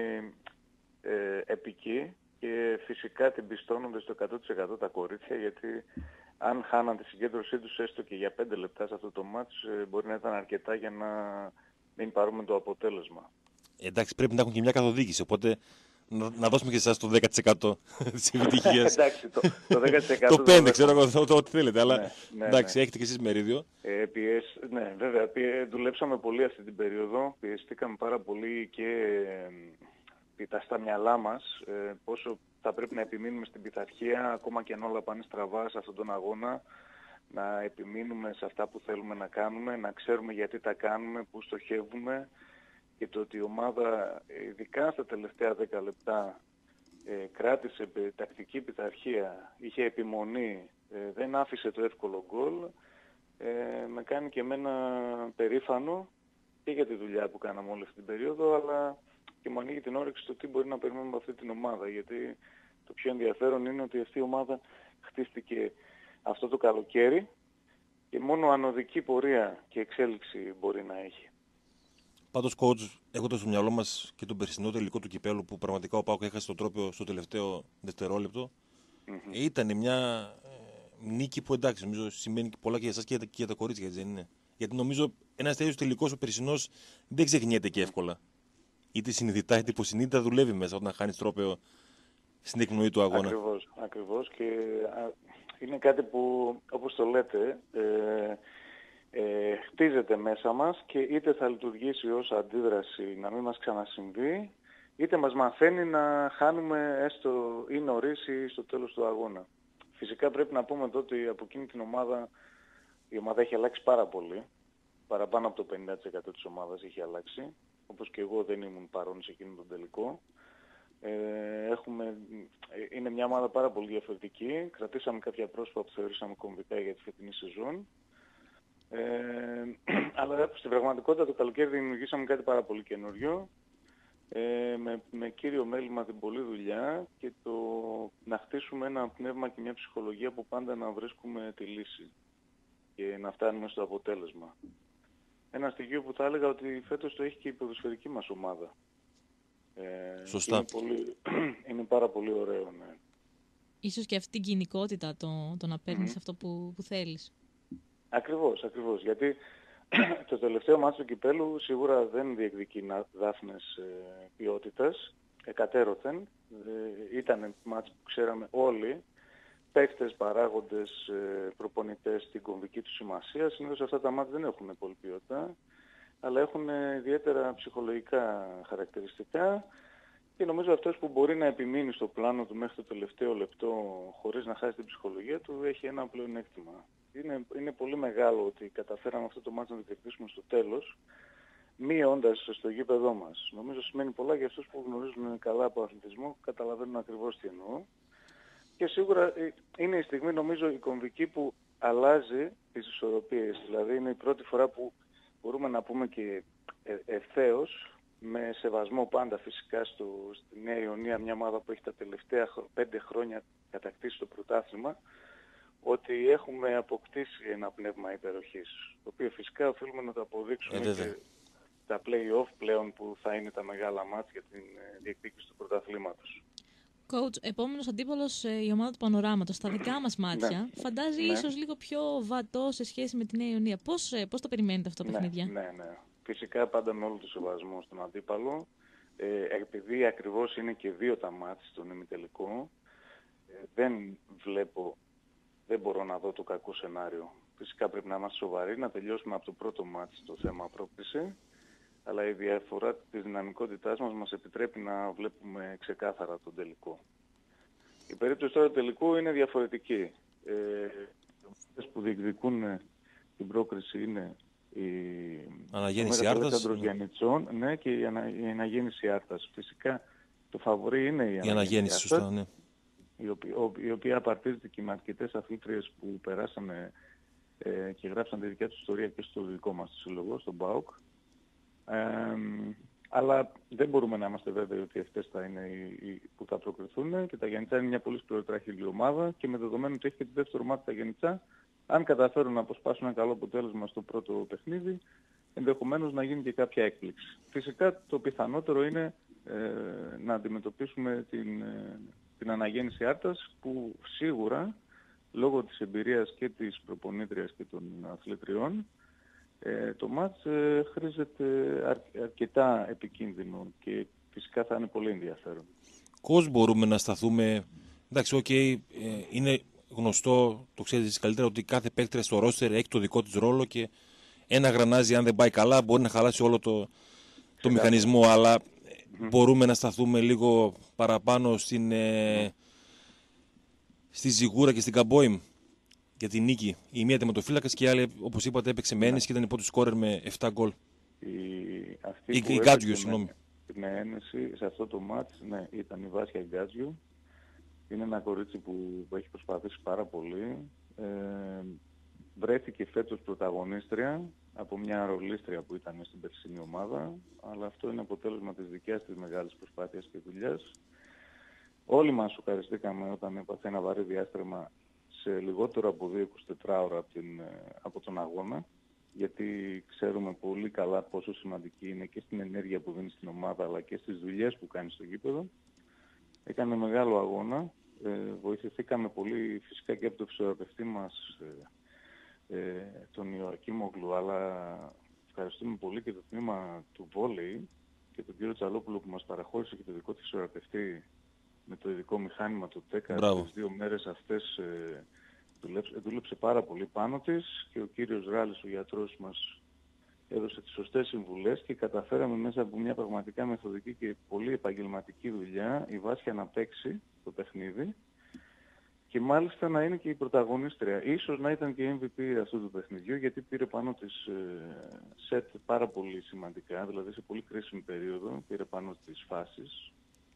ε, επική και φυσικά την πιστώνονται στο εκατό τοις εκατό τα κορίτσια, γιατί αν χάναν τη συγκέντρωσή τους έστω και για πέντε λεπτά σε αυτό το μάτς ε, μπορεί να ήταν αρκετά για να μην πάρουμε το αποτέλεσμα. Εντάξει, πρέπει να έχουν και μια καθοδήγηση, οπότε να, να δώσουμε και εσάς το δέκα τοις εκατό της επιτυχίας. Εντάξει, το, το δέκα τοις εκατό το πέντε τοις εκατό ξέρω εγώ, το ό,τι θέλετε, αλλά ναι, ναι, εντάξει, ναι. έχετε και εσείς μερίδιο. Ε, πιεσ, ναι, βέβαια, πιε, δουλέψαμε πολύ αυτή την περίοδο, πιεστήκαμε πάρα πολύ και ε, στα μυαλά μας ε, πόσο θα πρέπει να επιμείνουμε στην πειθαρχία, ακόμα και αν όλα πάνε στραβά σε αυτόν τον αγώνα, να επιμείνουμε σε αυτά που θέλουμε να κάνουμε, να ξέρουμε γιατί τα κάνουμε, πού στοχεύουμε. Και το ότι η ομάδα, ειδικά στα τελευταία δέκα λεπτά, ε, κράτησε τακτική πειθαρχία, είχε επιμονή, ε, δεν άφησε το εύκολο γκολ, ε, με κάνει και εμένα περήφανο και για τη δουλειά που κάναμε όλη αυτή την περίοδο, αλλά και μου ανοίγει την όρεξη το τι μπορεί να περιμένουμε από αυτή την ομάδα. Γιατί το πιο ενδιαφέρον είναι ότι αυτή η ομάδα χτίστηκε αυτό το καλοκαίρι και μόνο ανωδική πορεία και εξέλιξη μπορεί να έχει. Πάντως, coach, έχοντας στο μυαλό μας και τον περσινό τελικό του κυπέλου που πραγματικά ο ΠΑΟΚ έχασε τον τρόπο στο τελευταίο δευτερόλεπτο, mm-hmm. ήταν μια ε, νίκη που, εντάξει, νομίζω σημαίνει πολλά και για εσάς και για, και για τα κορίτσια, έτσι δεν είναι? Γιατί νομίζω ένας τέτοιος τελικός ο περσινός δεν ξεχνιέται και εύκολα. Είτε συνειδητά είτε υποσυνείδητα δουλεύει μέσα όταν χάνεις τρόπαιο στην εκπνοή του αγώνα. Ακριβώς, ακριβώς. Και α, είναι κάτι που, όπως το λέτε, ε, Ε, χτίζεται μέσα μας και είτε θα λειτουργήσει ως αντίδραση να μην μας ξανασυμβεί, είτε μας μαθαίνει να χάνουμε έστω ή νωρίς ή στο τέλος του αγώνα. Φυσικά πρέπει να πούμε εδώ ότι από εκείνη την ομάδα η ομάδα έχει αλλάξει πάρα πολύ. Παραπάνω από το πενήντα τοις εκατό της ομάδας έχει αλλάξει. Όπως και εγώ δεν ήμουν παρόν σε εκείνο τον τελικό. Ε, έχουμε, είναι μια ομάδα πάρα πολύ διαφορετική. Κρατήσαμε κάποια πρόσωπα που θεωρήσαμε κομβικά για τη φετινή σεζόν. Ε, αλλά στην πραγματικότητα το καλοκαίρι δημιουργήσαμε κάτι πάρα πολύ καινούριο, ε, με, με κύριο μέλημα την πολλή δουλειά και το να χτίσουμε ένα πνεύμα και μια ψυχολογία που πάντα να βρίσκουμε τη λύση και να φτάνουμε στο αποτέλεσμα. Ένα στοιχείο που θα έλεγα ότι φέτος το έχει και η ποδοσφαιρική μας ομάδα. Ε, Σωστά. Είναι, πολύ, είναι πάρα πολύ ωραίο, ναι. Ίσως και αυτή την κοινικότητα το, το να παίρνεις Mm-hmm. αυτό που, που θέλεις. Ακριβώς, ακριβώς. Γιατί το τελευταίο μάτσο του κυπέλου σίγουρα δεν διεκδικεί δάφνες ε, ποιότητας, εκατέρωθεν. Ε, ήταν μάτσο που ξέραμε όλοι, παίκτες, παράγοντες, ε, προπονητές στην κομβική του σημασία. Συνήθως αυτά τα μάτια δεν έχουν πολύ ποιότητα, αλλά έχουν ιδιαίτερα ψυχολογικά χαρακτηριστικά. Και νομίζω αυτός που μπορεί να επιμείνει στο πλάνο του μέχρι το τελευταίο λεπτό χωρίς να χάσει την ψυχολογία του έχει ένα πλεονέκτημα. Είναι, είναι πολύ μεγάλο ότι καταφέραμε αυτό το μάτσο να το διεκδικήσουμε στο τέλος, μειώντας στο γήπεδό μας. Νομίζω σημαίνει πολλά για αυτούς που γνωρίζουν καλά από αθλητισμό, καταλαβαίνουν ακριβώς τι εννοώ. Και σίγουρα είναι η στιγμή, νομίζω, η κομβική που αλλάζει τις ισορροπίες. Δηλαδή είναι η πρώτη φορά που μπορούμε να πούμε και ευθέως, με σεβασμό πάντα φυσικά στο, στη Νέα Ιωνία, μια ομάδα που έχει τα τελευταία πέντε χρόνια κατακτήσει το πρωτάθλημα, ότι έχουμε αποκτήσει ένα πνεύμα υπεροχής, το οποίο φυσικά οφείλουμε να το αποδείξουμε ε, και τα play-off πλέον που θα είναι τα μεγάλα μάτς για την διεκδίκηση του πρωταθλήματος. Coach, επόμενος αντίπαλος η ομάδα του Πανοράματος. Στα δικά μας μάτια, ναι. φαντάζει ναι. ίσως λίγο πιο βατό σε σχέση με τη Νέα Ιωνία. Πώς, πώς το περιμένετε αυτό το ναι, παιχνίδια? Ναι, ναι. Φυσικά πάντα με όλο το σεβασμό στον αντίπαλο. Ε, επειδή ακριβώς είναι και δύο τα μάτς στον ημιτελικό, ε, δεν βλέπω, δεν μπορώ να δω το κακό σενάριο. Φυσικά πρέπει να είμαστε σοβαροί, να τελειώσουμε από το πρώτο μάτς το θέμα πρόκληση, αλλά η διαφορά της δυναμικότητάς μας μας επιτρέπει να βλέπουμε ξεκάθαρα τον τελικό. Η περίπτωση τώρα του τελικού είναι διαφορετική. Ε, οι που διεκδικούν την πρόκριση είναι η Αναγέννηση Άρτας, ναι. ναι, και η, ανα, η Αναγέννηση Άρτας. Φυσικά το φαβορί είναι η Αναγέννηση, η αναγέννηση Άρτας, σωστά, ναι. η, οποία, η οποία απαρτίζεται και με αρκετές αθλήτριες που περάσανε ε, και γράψαν τη δικιά τους ιστορία και στο δικό μας σύλλογο, στον ΠΑΟΚ. Ε, αλλά δεν μπορούμε να είμαστε βέβαιοι ότι αυτές θα είναι οι, οι που θα προκριθούν, και τα Γιαννιτσά είναι μια πολύ σκληροτράχηλη ομάδα και με δεδομένο ότι έχει και τη δεύτερο μάτι τα Γιαννιτσά, αν καταφέρουν να αποσπάσουν ένα καλό αποτέλεσμα στο πρώτο παιχνίδι, ενδεχομένως να γίνει και κάποια έκπληξη. Φυσικά το πιθανότερο είναι ε, να αντιμετωπίσουμε την, ε, την Αναγέννηση Άρτας, που σίγουρα λόγω της εμπειρίας και της προπονήτριας και των αθλητριών ε, το μάτς ε, χρήζεται αρ, αρκετά επικίνδυνο και φυσικά θα είναι πολύ ενδιαφέρον. Πώς μπορούμε να σταθούμε? Εντάξει, οκ, okay, ε, είναι γνωστό, το ξέρετε εσείς καλύτερα, ότι κάθε παίκτρια στο ρόστερ έχει το δικό της ρόλο και ένα γρανάζι, αν δεν πάει καλά, μπορεί να χαλάσει όλο το, το μηχανισμό. Αλλά mm-hmm. μπορούμε να σταθούμε λίγο παραπάνω στην, ε, στη Ζιγούρα και στην Καμπόιμ για την νίκη. Η μία τερματοφύλακας και η άλλη, όπως είπατε, έπαιξε με ένεση και ήταν υπό του σκόρερ με επτά γκολ. Η, αυτή η, που η Γκάτζιου, συγγνώμη. Με ένεση σε αυτό το μάτς, ναι, ήταν η Βάσια Γκάτζιου. Είναι ένα κορίτσι που έχει προσπαθήσει πάρα πολύ. Ε, βρέθηκε φέτος πρωταγωνίστρια από μια ρολίστρια που ήταν στην περσινή ομάδα, αλλά αυτό είναι αποτέλεσμα της δικιάς της μεγάλης προσπάθειας και δουλειάς. Όλοι μας σοκαριστήκαμε όταν έπαθε ένα βαρύ διάστρεμα σε λιγότερο από δύο εικοσιτέσσερις ώρα από, την, από τον αγώνα, γιατί ξέρουμε πολύ καλά πόσο σημαντική είναι και στην ενέργεια που δίνει στην ομάδα, αλλά και στις δουλειές που κάνει στο γήπεδο. Έκανε μεγάλο αγώνα, ε, βοηθηθήκαμε πολύ φυσικά και από το φυσιοθεραπευτή μας, ε, ε, τον Ιωακίμογλου, αλλά ευχαριστούμε πολύ και το τμήμα του βόλεϊ και τον κύριο Τσαλόπουλο που μας παραχώρησε και το δικό του φυσιοθεραπευτή με το ειδικό μηχάνημα του ΤΕΚΑ. Τις δύο μέρες αυτές ε, δούλεψε, δούλεψε πάρα πολύ πάνω της, και ο κύριος Ράλης, ο γιατρός μας, έδωσε τις σωστές συμβουλές και καταφέραμε μέσα από μια πραγματικά μεθοδική και πολύ επαγγελματική δουλειά η Βάσια να παίξει το παιχνίδι και μάλιστα να είναι και η πρωταγωνίστρια. Ίσως να ήταν και η εμ βι πι αυτού του παιχνιδιού, γιατί πήρε πάνω της ε, σετ πάρα πολύ σημαντικά, δηλαδή σε πολύ κρίσιμη περίοδο πήρε πάνω τις φάσεις.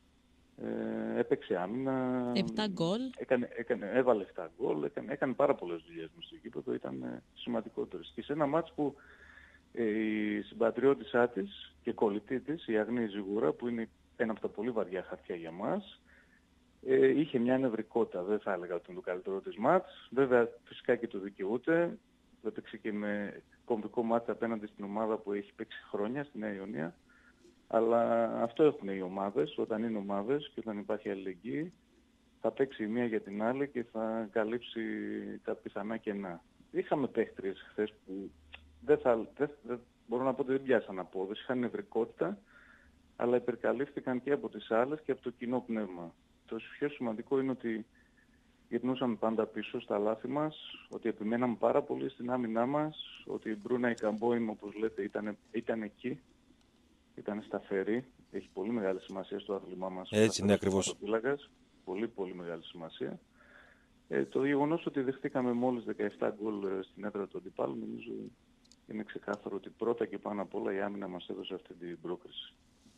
Ε, έπαιξε άμυνα, επτά γκολ. Έκανε, έκανε, έβαλε επτά γκολ, έκανε, έκανε πάρα πολλές δουλειές μες στο γήπεδο, ήταν ε, σημαντικότερες. Και σε ένα μάτς που ε, η συμπατριώτησά της και κολλητή της, η Αγνή Ζιγούρα, που είναι ένα από τα πολύ βαριά χαρτιά για μας, ε, είχε μια νευρικότητα, δεν θα έλεγα ότι είναι το καλύτερο της μάτς. Βέβαια φυσικά και το δικαιούται, έπαιξε και με κομβικό μάτς απέναντι στην ομάδα που έχει παίξει χρόνια, στη Νέα Ιωνία. Αλλά αυτό έχουν οι ομάδες, όταν είναι ομάδες και όταν υπάρχει αλληλεγγύη, θα παίξει η μία για την άλλη και θα καλύψει τα πιθανά κενά. Είχαμε παίχτριες χθες που δεν θα, δεν, δεν, μπορώ να πω ότι δεν πιάσαν απόδοση, είχαν νευρικότητα, αλλά υπερκαλύφθηκαν και από τις άλλες και από το κοινό πνεύμα. Το πιο σημαντικό είναι ότι γυρνούσαμε πάντα πίσω στα λάθη μας, ότι επιμέναμε πάρα πολύ στην άμυνά μας, ότι η Μπρούνα η Καμπόιμ, όπως λέτε, ήταν, ήταν εκεί, ήταν σταθερή. Έχει πολύ μεγάλη σημασία στο άθλημά μας. Έτσι, ναι, ακριβώς. Πολύ, πολύ μεγάλη σημασία. Ε, το γεγονός ότι δεχτήκαμε μόλις δεκαεπτά γκολ στην έδρα του αντιπάλου, νομίζω είναι ξεκάθαρο ότι πρώτα και πάνω απ' όλα η άμυνα μας έδωσε αυτή την πρόκριση.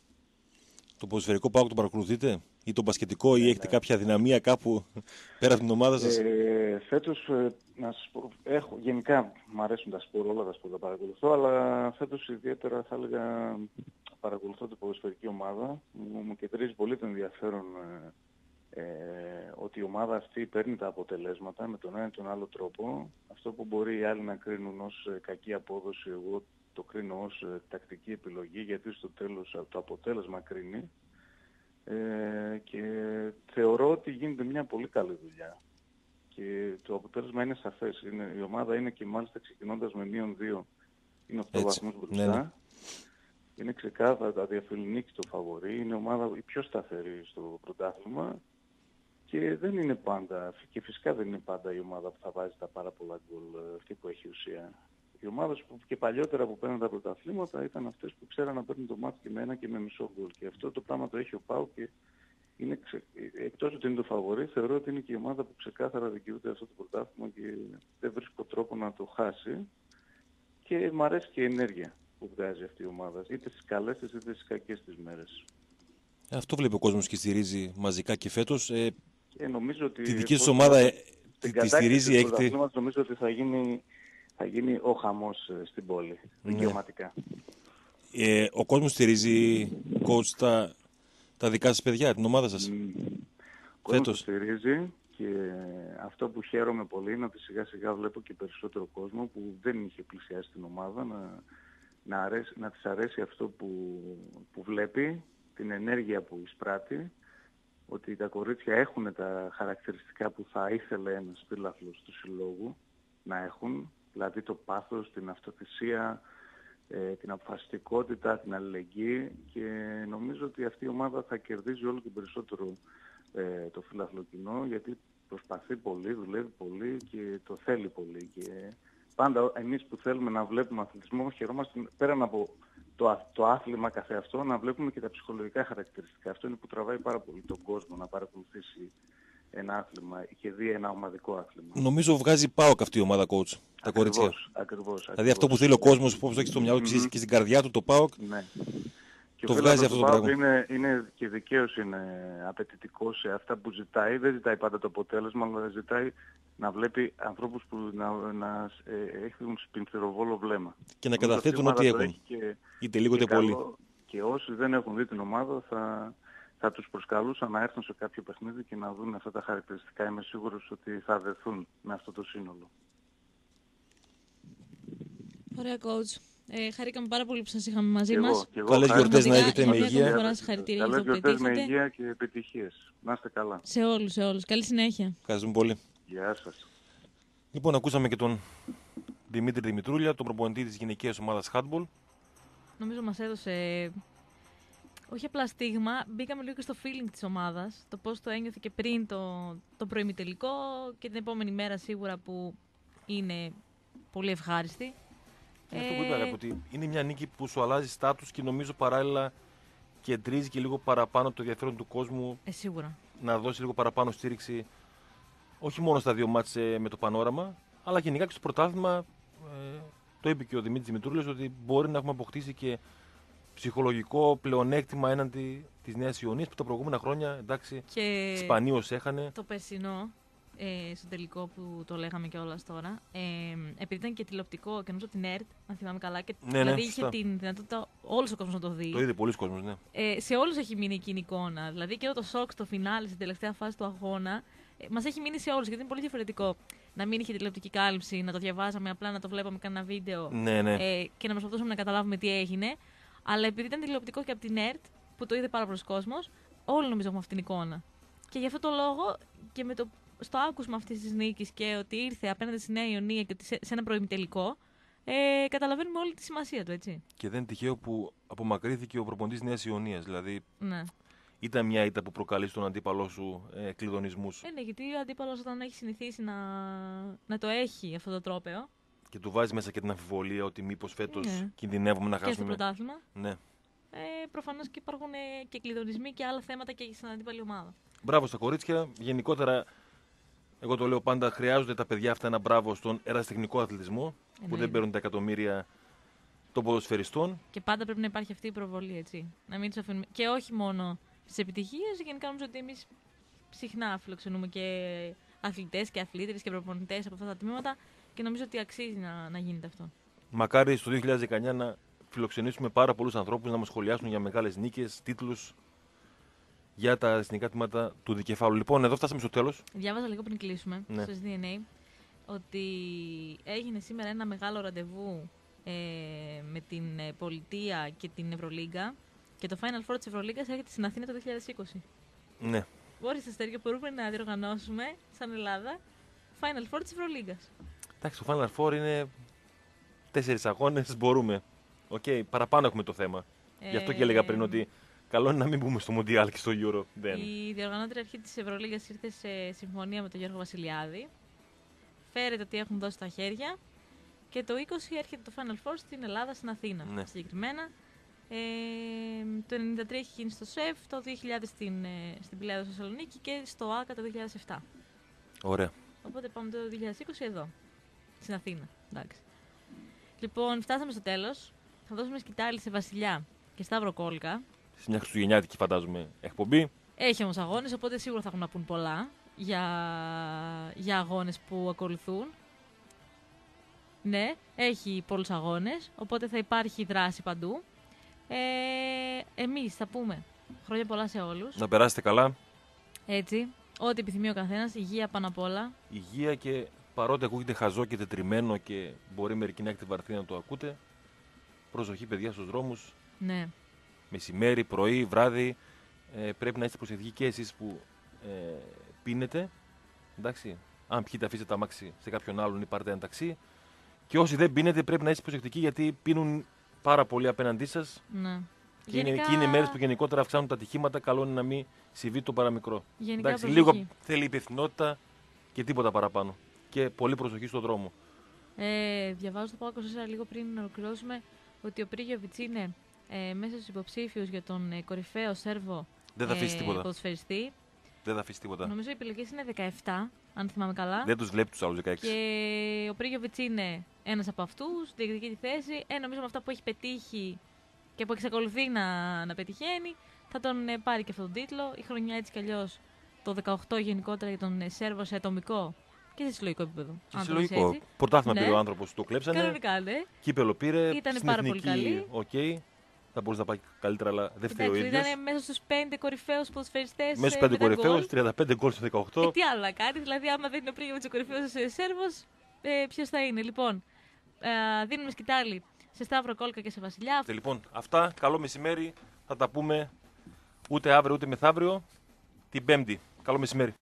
Το ποδοσφαιρικό ΠΑΟΚ το παρακολουθείτε ή το μπασκετικό, ή έχετε κάποια δυναμία κάπου πέρα από την ομάδα σας? Ε, φέτος, ε, να σας πω, έχω, γενικά μου αρέσουν τα σπορ, όλα τα σπορ τα παρακολουθώ, αλλά φέτος ιδιαίτερα θα έλεγα παρακολουθώ την ποδοσφαιρική ομάδα. Μου, μου κεντρίζει πολύ το ενδιαφέρον ε, ε, ότι η ομάδα αυτή παίρνει τα αποτελέσματα με τον ένα ή τον άλλο τρόπο. Αυτό που μπορεί οι άλλοι να κρίνουν ως ε, κακή απόδοση, εγώ το κρίνω ως ε, τακτική επιλογή, γιατί στο τέλος το αποτέλεσμα κρίνει. Ε, και θεωρώ ότι γίνεται μια πολύ καλή δουλειά και το αποτέλεσμα είναι σαφές. Είναι, η ομάδα είναι και μάλιστα ξεκινώντας με μείον δύο, είναι οκτώ βαθμούς μπροστά. Ναι, ναι. Είναι ξεκάθαρα τα διαφιλονίκη το φαβορί, είναι ομάδα η πιο σταθερή στο πρωτάθλημα και δεν είναι πάντα, και φυσικά δεν είναι πάντα η ομάδα που θα βάζει τα πάρα πολλά γκολ, αυτή που έχει ουσία. Οι ομάδες που και παλιότερα που παίρνουν τα πρωταθλήματα ήταν αυτές που ξέραν να παίρνουν το μάτι και με ένα και με μισό γκολ. Και αυτό το πράγμα το έχει ο ΠΑΟΚ και είναι ξε... εκτός ότι είναι το φαβορί, θεωρώ ότι είναι και η ομάδα που ξεκάθαρα δικαιούται αυτό το πρωτάθλημα και δεν βρίσκω τρόπο να το χάσει. Και μου αρέσει και η ενέργεια που βγάζει αυτή η ομάδα, είτε στις καλές είτε στις κακές τις μέρες. Αυτό βλέπει ο κόσμος και στηρίζει μαζικά και φέτος. Ε, και νομίζω ότι τη δική σας ομάδα ε, τη στηρίζει έκτη. Νομίζω ότι θα γίνει... θα γίνει ο χαμός στην πόλη, δικαιωματικά. Ε, ο κόσμος στηρίζει, coach, τα, τα δικά σας παιδιά, την ομάδα σας? Mm. Ο κόσμος στηρίζει και αυτό που χαίρομαι πολύ είναι ότι σιγά σιγά βλέπω και περισσότερο κόσμο που δεν είχε πλησιάσει την ομάδα να, να, αρέσει, να της αρέσει αυτό που, που βλέπει, την ενέργεια που εισπράττει, ότι τα κορίτσια έχουν τα χαρακτηριστικά που θα ήθελε ένας φίλαθλος του συλλόγου να έχουν. Δηλαδή το πάθος, την αυτοθυσία, ε, την αποφασιστικότητα, την αλληλεγγύη και νομίζω ότι αυτή η ομάδα θα κερδίζει όλο και περισσότερο ε, το φιλαθλό κοινό γιατί προσπαθεί πολύ, δουλεύει πολύ και το θέλει πολύ. Και πάντα εμείς που θέλουμε να βλέπουμε αθλητισμό χαιρόμαστε πέραν από το, το άθλημα καθεαυτό να βλέπουμε και τα ψυχολογικά χαρακτηριστικά. Αυτό είναι που τραβάει πάρα πολύ τον κόσμο να παρακολουθήσει ένα άθλημα και δει ένα ομαδικό άθλημα. Νομίζω βγάζει ΠΑΟΚ αυτή η ομάδα, coach. Τα κορίτσια. Ακριβώς, ακριβώς. Δηλαδή αυτό που θέλει ο κόσμος, που έχει στο μυαλό του mm-hmm. και στην καρδιά του το ΠΑΟΚ, ναι. το βγάζει αυτό το πράγμα. Είναι, είναι και δικαίως είναι απαιτητικό σε αυτά που ζητάει. Δεν ζητάει πάντα το αποτέλεσμα, αλλά ζητάει να βλέπει ανθρώπους που να, να ε, έχουν σπινθυροβόλο βλέμμα. Και να καταθέτουν ό,τι έχουν. Και, είτε λίγο είτε πολύ. Και όσοι δεν έχουν δει την ομάδα θα... θα τους προσκαλούσα να έρθουν σε κάποιο παιχνίδι και να δουν αυτά τα χαρακτηριστικά. Είμαι σίγουρος ότι θα δεθούν με αυτό το σύνολο. Ωραία, coach. Ε, χαρήκαμε πάρα πολύ που σας είχαμε μαζί και μας. Εγώ, Καλές γιορτές να έχετε με υγεία. Καλές γιορτές με υγεία και επιτυχίες. Να είστε καλά. Σε όλους, σε όλους. Καλή συνέχεια. Ευχαριστούμε πολύ. Γεια σας. Λοιπόν, ακούσαμε και τον Δημήτρη Δημητρούλια, τον προπονητή της γυναικείας ομάδας handball. Νομίζω μας έδωσε... όχι απλά στίγμα, μπήκαμε λίγο και στο feeling της ομάδας, το πώς το ένιωθε και πριν το, το προημιτελικό και την επόμενη μέρα σίγουρα που είναι πολύ ευχάριστη. Είναι ε... αυτό που είπα, ότι είναι μια νίκη που σου αλλάζει στάτους και νομίζω παράλληλα κεντρίζει και λίγο παραπάνω το ενδιαφέρον του κόσμου. Ε, σίγουρα. Να δώσει λίγο παραπάνω στήριξη, όχι μόνο στα δύο μάτς με το πανόραμα, αλλά γενικά και στο πρωτάθλημα. Ε, το είπε και ο Δημήτρης Δημητρούλης ότι μπορεί να έχουμε αποκτήσει και ψυχολογικό πλεονέκτημα έναντι της Νέας Ιωνίας που τα προηγούμενα χρόνια εντάξει, και σπανίως έχανε. Το περσινό, ε, στο τελικό που το λέγαμε κιόλας τώρα, ε, επειδή ήταν και τηλεοπτικό και νομίζω την ΕΡΤ, αν θυμάμαι καλά, και ναι, δηλαδή ναι, είχε την δυνατότητα όλος ο κόσμος να το δει. Το είδε πολλοί κόσμος, ναι. Ε, σε όλους έχει μείνει εκείνη η εικόνα. Δηλαδή και το σοκ στο φινάλε, στην τελευταία φάση του αγώνα, ε, μας έχει μείνει σε όλους γιατί είναι πολύ διαφορετικό. Να μην είχε τηλεοπτική κάλυψη, να το διαβάζαμε απλά, να το βλέπαμε κανένα βίντεο ναι, ναι. Ε, και να προσπαθούσαμε να καταλάβουμε τι έγινε. Αλλά επειδή ήταν τηλεοπτικό και από την ΕΡΤ, που το είδε πάρα πολλοί κόσμος, όλοι νομίζω έχουμε αυτήν την εικόνα. Και γι' αυτό το λόγο και με το, στο άκουσμα αυτής της νίκης και ότι ήρθε απέναντι στη Νέα Ιωνία και ότι σε, σε ένα προημιτελικό, ε, καταλαβαίνουμε όλη τη σημασία του, έτσι. Και δεν είναι τυχαίο που απομακρύθηκε ο προπονητής Νέας Ιωνίας. Δηλαδή, Ναι. ήταν μια ήττα που προκαλεί στον αντίπαλό σου ε, κλειδονισμούς. Ε, ναι, γιατί ο αντίπαλος όταν έχει συνηθίσει να, να το έχει αυτό το τρόπαιο. Και του βάζει μέσα και την αμφιβολία ότι μήπως φέτος Ναι. κινδυνεύουμε να Και στο χάσουμε. πρωτάθλημα. Ναι. Ε, προφανώς και υπάρχουν ε, και κλειδονισμοί και άλλα θέματα και στην αντίπαλη ομάδα. Μπράβο στα κορίτσια. Γενικότερα, εγώ το λέω πάντα, χρειάζονται τα παιδιά αυτά ένα μπράβο στον ερασιτεχνικό αθλητισμό που Εννοείται. δεν παίρνουν τα εκατομμύρια των ποδοσφαιριστών. Και πάντα πρέπει να υπάρχει αυτή η προβολή, έτσι. Να μην τους αφήνουμε. Και όχι μόνο στις επιτυχίες, γενικά νομίζω ότι εμείς συχνά φιλοξενούμε και αθλητές και αθλήτρες και προπονητές από αυτά τα τμήματα και νομίζω ότι αξίζει να, να γίνεται αυτό. Μακάρι στο δύο χιλιάδες δεκαεννιά να φιλοξενήσουμε πάρα πολλούς ανθρώπους να μας σχολιάσουν για μεγάλες νίκες, τίτλους για τα εθνικά τμήματα του δικεφάλου. Λοιπόν, εδώ φτάσαμε στο τέλος. Διάβαζα λίγο πριν κλείσουμε Ναι. στο ες ντι εν έι ότι έγινε σήμερα ένα μεγάλο ραντεβού ε, με την ε, Πολιτεία και την Ευρωλίγκα και το Final Four της Ευρωλίγκας έρχεται στην Αθήνα το δύο χιλιάδες είκοσι. Ναι. Βόρειες αστέρια μπορούμε να διοργανώσουμε σαν Ελλάδα Final Four της Ευρωλίγκας. Εντάξει, το Final Four είναι τέσσερις αγώνες, μπορούμε. Οκ, παραπάνω έχουμε το θέμα. Γι' αυτό και έλεγα πριν ότι καλό είναι να μην μπούμε στο Μουντιάλ και στο Euro. Δεν. Η διοργανώτρια αρχή της Ευρωλίγκας ήρθε σε συμφωνία με τον Γιώργο Βασιλιάδη. Φέρεται ότι έχουν δώσει τα χέρια. Και το είκοσι έρχεται το Final Four στην Ελλάδα, στην Αθήνα Ναι. συγκεκριμένα. Ε, το ενενήντα τρία έχει γίνει στο ΣΕΦ, το δύο χιλιάδες στην, ε, στην Πηλαέδο στη Θεσσαλονίκη και στο ΆΚΑ το δύο χιλιάδες επτά. Ωραία. Οπότε πάμε το δύο χιλιάδες είκοσι εδώ, στην Αθήνα. Εντάξει. Λοιπόν, φτάσαμε στο τέλος. Θα δώσουμε σκητάλη σε Βασιλιά και Σταύρο Κόλκα. Σε μια χριστουγεννιάτικη, φαντάζομαι, εκπομπή. Έχει όμως αγώνες, οπότε σίγουρα θα έχουν να πούν πολλά για, για αγώνες που ακολουθούν. Ναι, έχει πολλούς αγώνες, οπότε θα υπάρχει δράση παντού. Ε, εμείς θα πούμε χρόνια πολλά σε όλους. Να περάσετε καλά. Έτσι, ό,τι επιθυμεί ο καθένας, υγεία πάνω απ' όλα. Υγεία και παρότι ακούγεται χαζό και τετριμένο και μπορεί μερικοί να έχετε βαρθεί να το ακούτε, προσοχή παιδιά στους δρόμους. Ναι, Μεσημέρι, πρωί, βράδυ. Ε, πρέπει να είστε προσεκτικοί και εσείς που ε, πίνετε. Εντάξει. Αν πιείτε, αφήστε τα αμάξι σε κάποιον άλλον ή πάρετε ένα ταξί. Και όσοι δεν πίνετε, πρέπει να είστε προσεκτικοί γιατί πίνουν πάρα πολύ απέναντί σας. ναι. Και, είναι, και είναι μέρες που γενικότερα αυξάνουν τα ατυχήματα. Καλό είναι να μην συμβεί το παραμικρό. Γενικά Εντάξει, προσοχή. λίγο θέλει υπευθυνότητα και τίποτα παραπάνω. Και πολύ προσοχή στον δρόμο. Ε, διαβάζω στο Πάκο είκοσι λίγο πριν να ολοκληρώσουμε ότι ο Πρίγιοβιτς είναι ε, μέσα στους υποψήφιους για τον ε, κορυφαίο Σέρβο Δεν θα αφήσει ε, τίποτα. ποδοσφαιριστή. Δεν θα αφήσει τίποτα. Νομίζω οι επιλογές είναι δεκαεπτά, αν θυμάμαι καλά. Δεν τους βλέπει τους άλλους δεκαέξι. Και ο Πρίγιοβιτς είναι ένας από αυτούς, διεκδικεί τη θέση. Ε, νομίζω με αυτά που έχει πετύχει και που εξακολουθεί να, να πετυχαίνει, θα τον ε, πάρει και αυτόν τον τίτλο. Η χρονιά έτσι κι αλλιώς το δεκαοκτώ γενικότερα για τον ε, Σέρβο σε ατομικό και σε συλλογικό επίπεδο. Και αν το συλλογικό. δεις έτσι. Πρωτάθλημα Ναι. πήρε ο άνθρωπος, το κλέψανε. Κανονικά, ναι. Κύπελο πήρε. Ήτανε στην πάρα πολύ εθνική, καλή. Οκ. Θα μπορούσε να πάει καλύτερα, αλλά δεν φταίει ο Εντάξει, ίδιος. ήταν μέσα στους πέντε κορυφαίους ποδοσφαιριστές. Μέσα στους ε, πέντε με τα κορυφαίους, γκολ. τριάντα πέντε γκολ στο δεκαοκτώ. Ε, τι άλλο να κάνει, δηλαδή, άμα δεν είναι ο Πρίγιοβιτς ο κορυφαίος ε, Σέρβος, ε, ποιος θα είναι. Λοιπόν, ε, δίνουμε σκητάλη σε Σταύρο Κόλκα και σε Βασιλιά. Ε, Λοιπόν, αυτά. Καλό μεσημέρι. Θα τα πούμε ούτε αύριο ούτε μεθαύριο. Την Πέμπτη. Καλό μεσημέρι.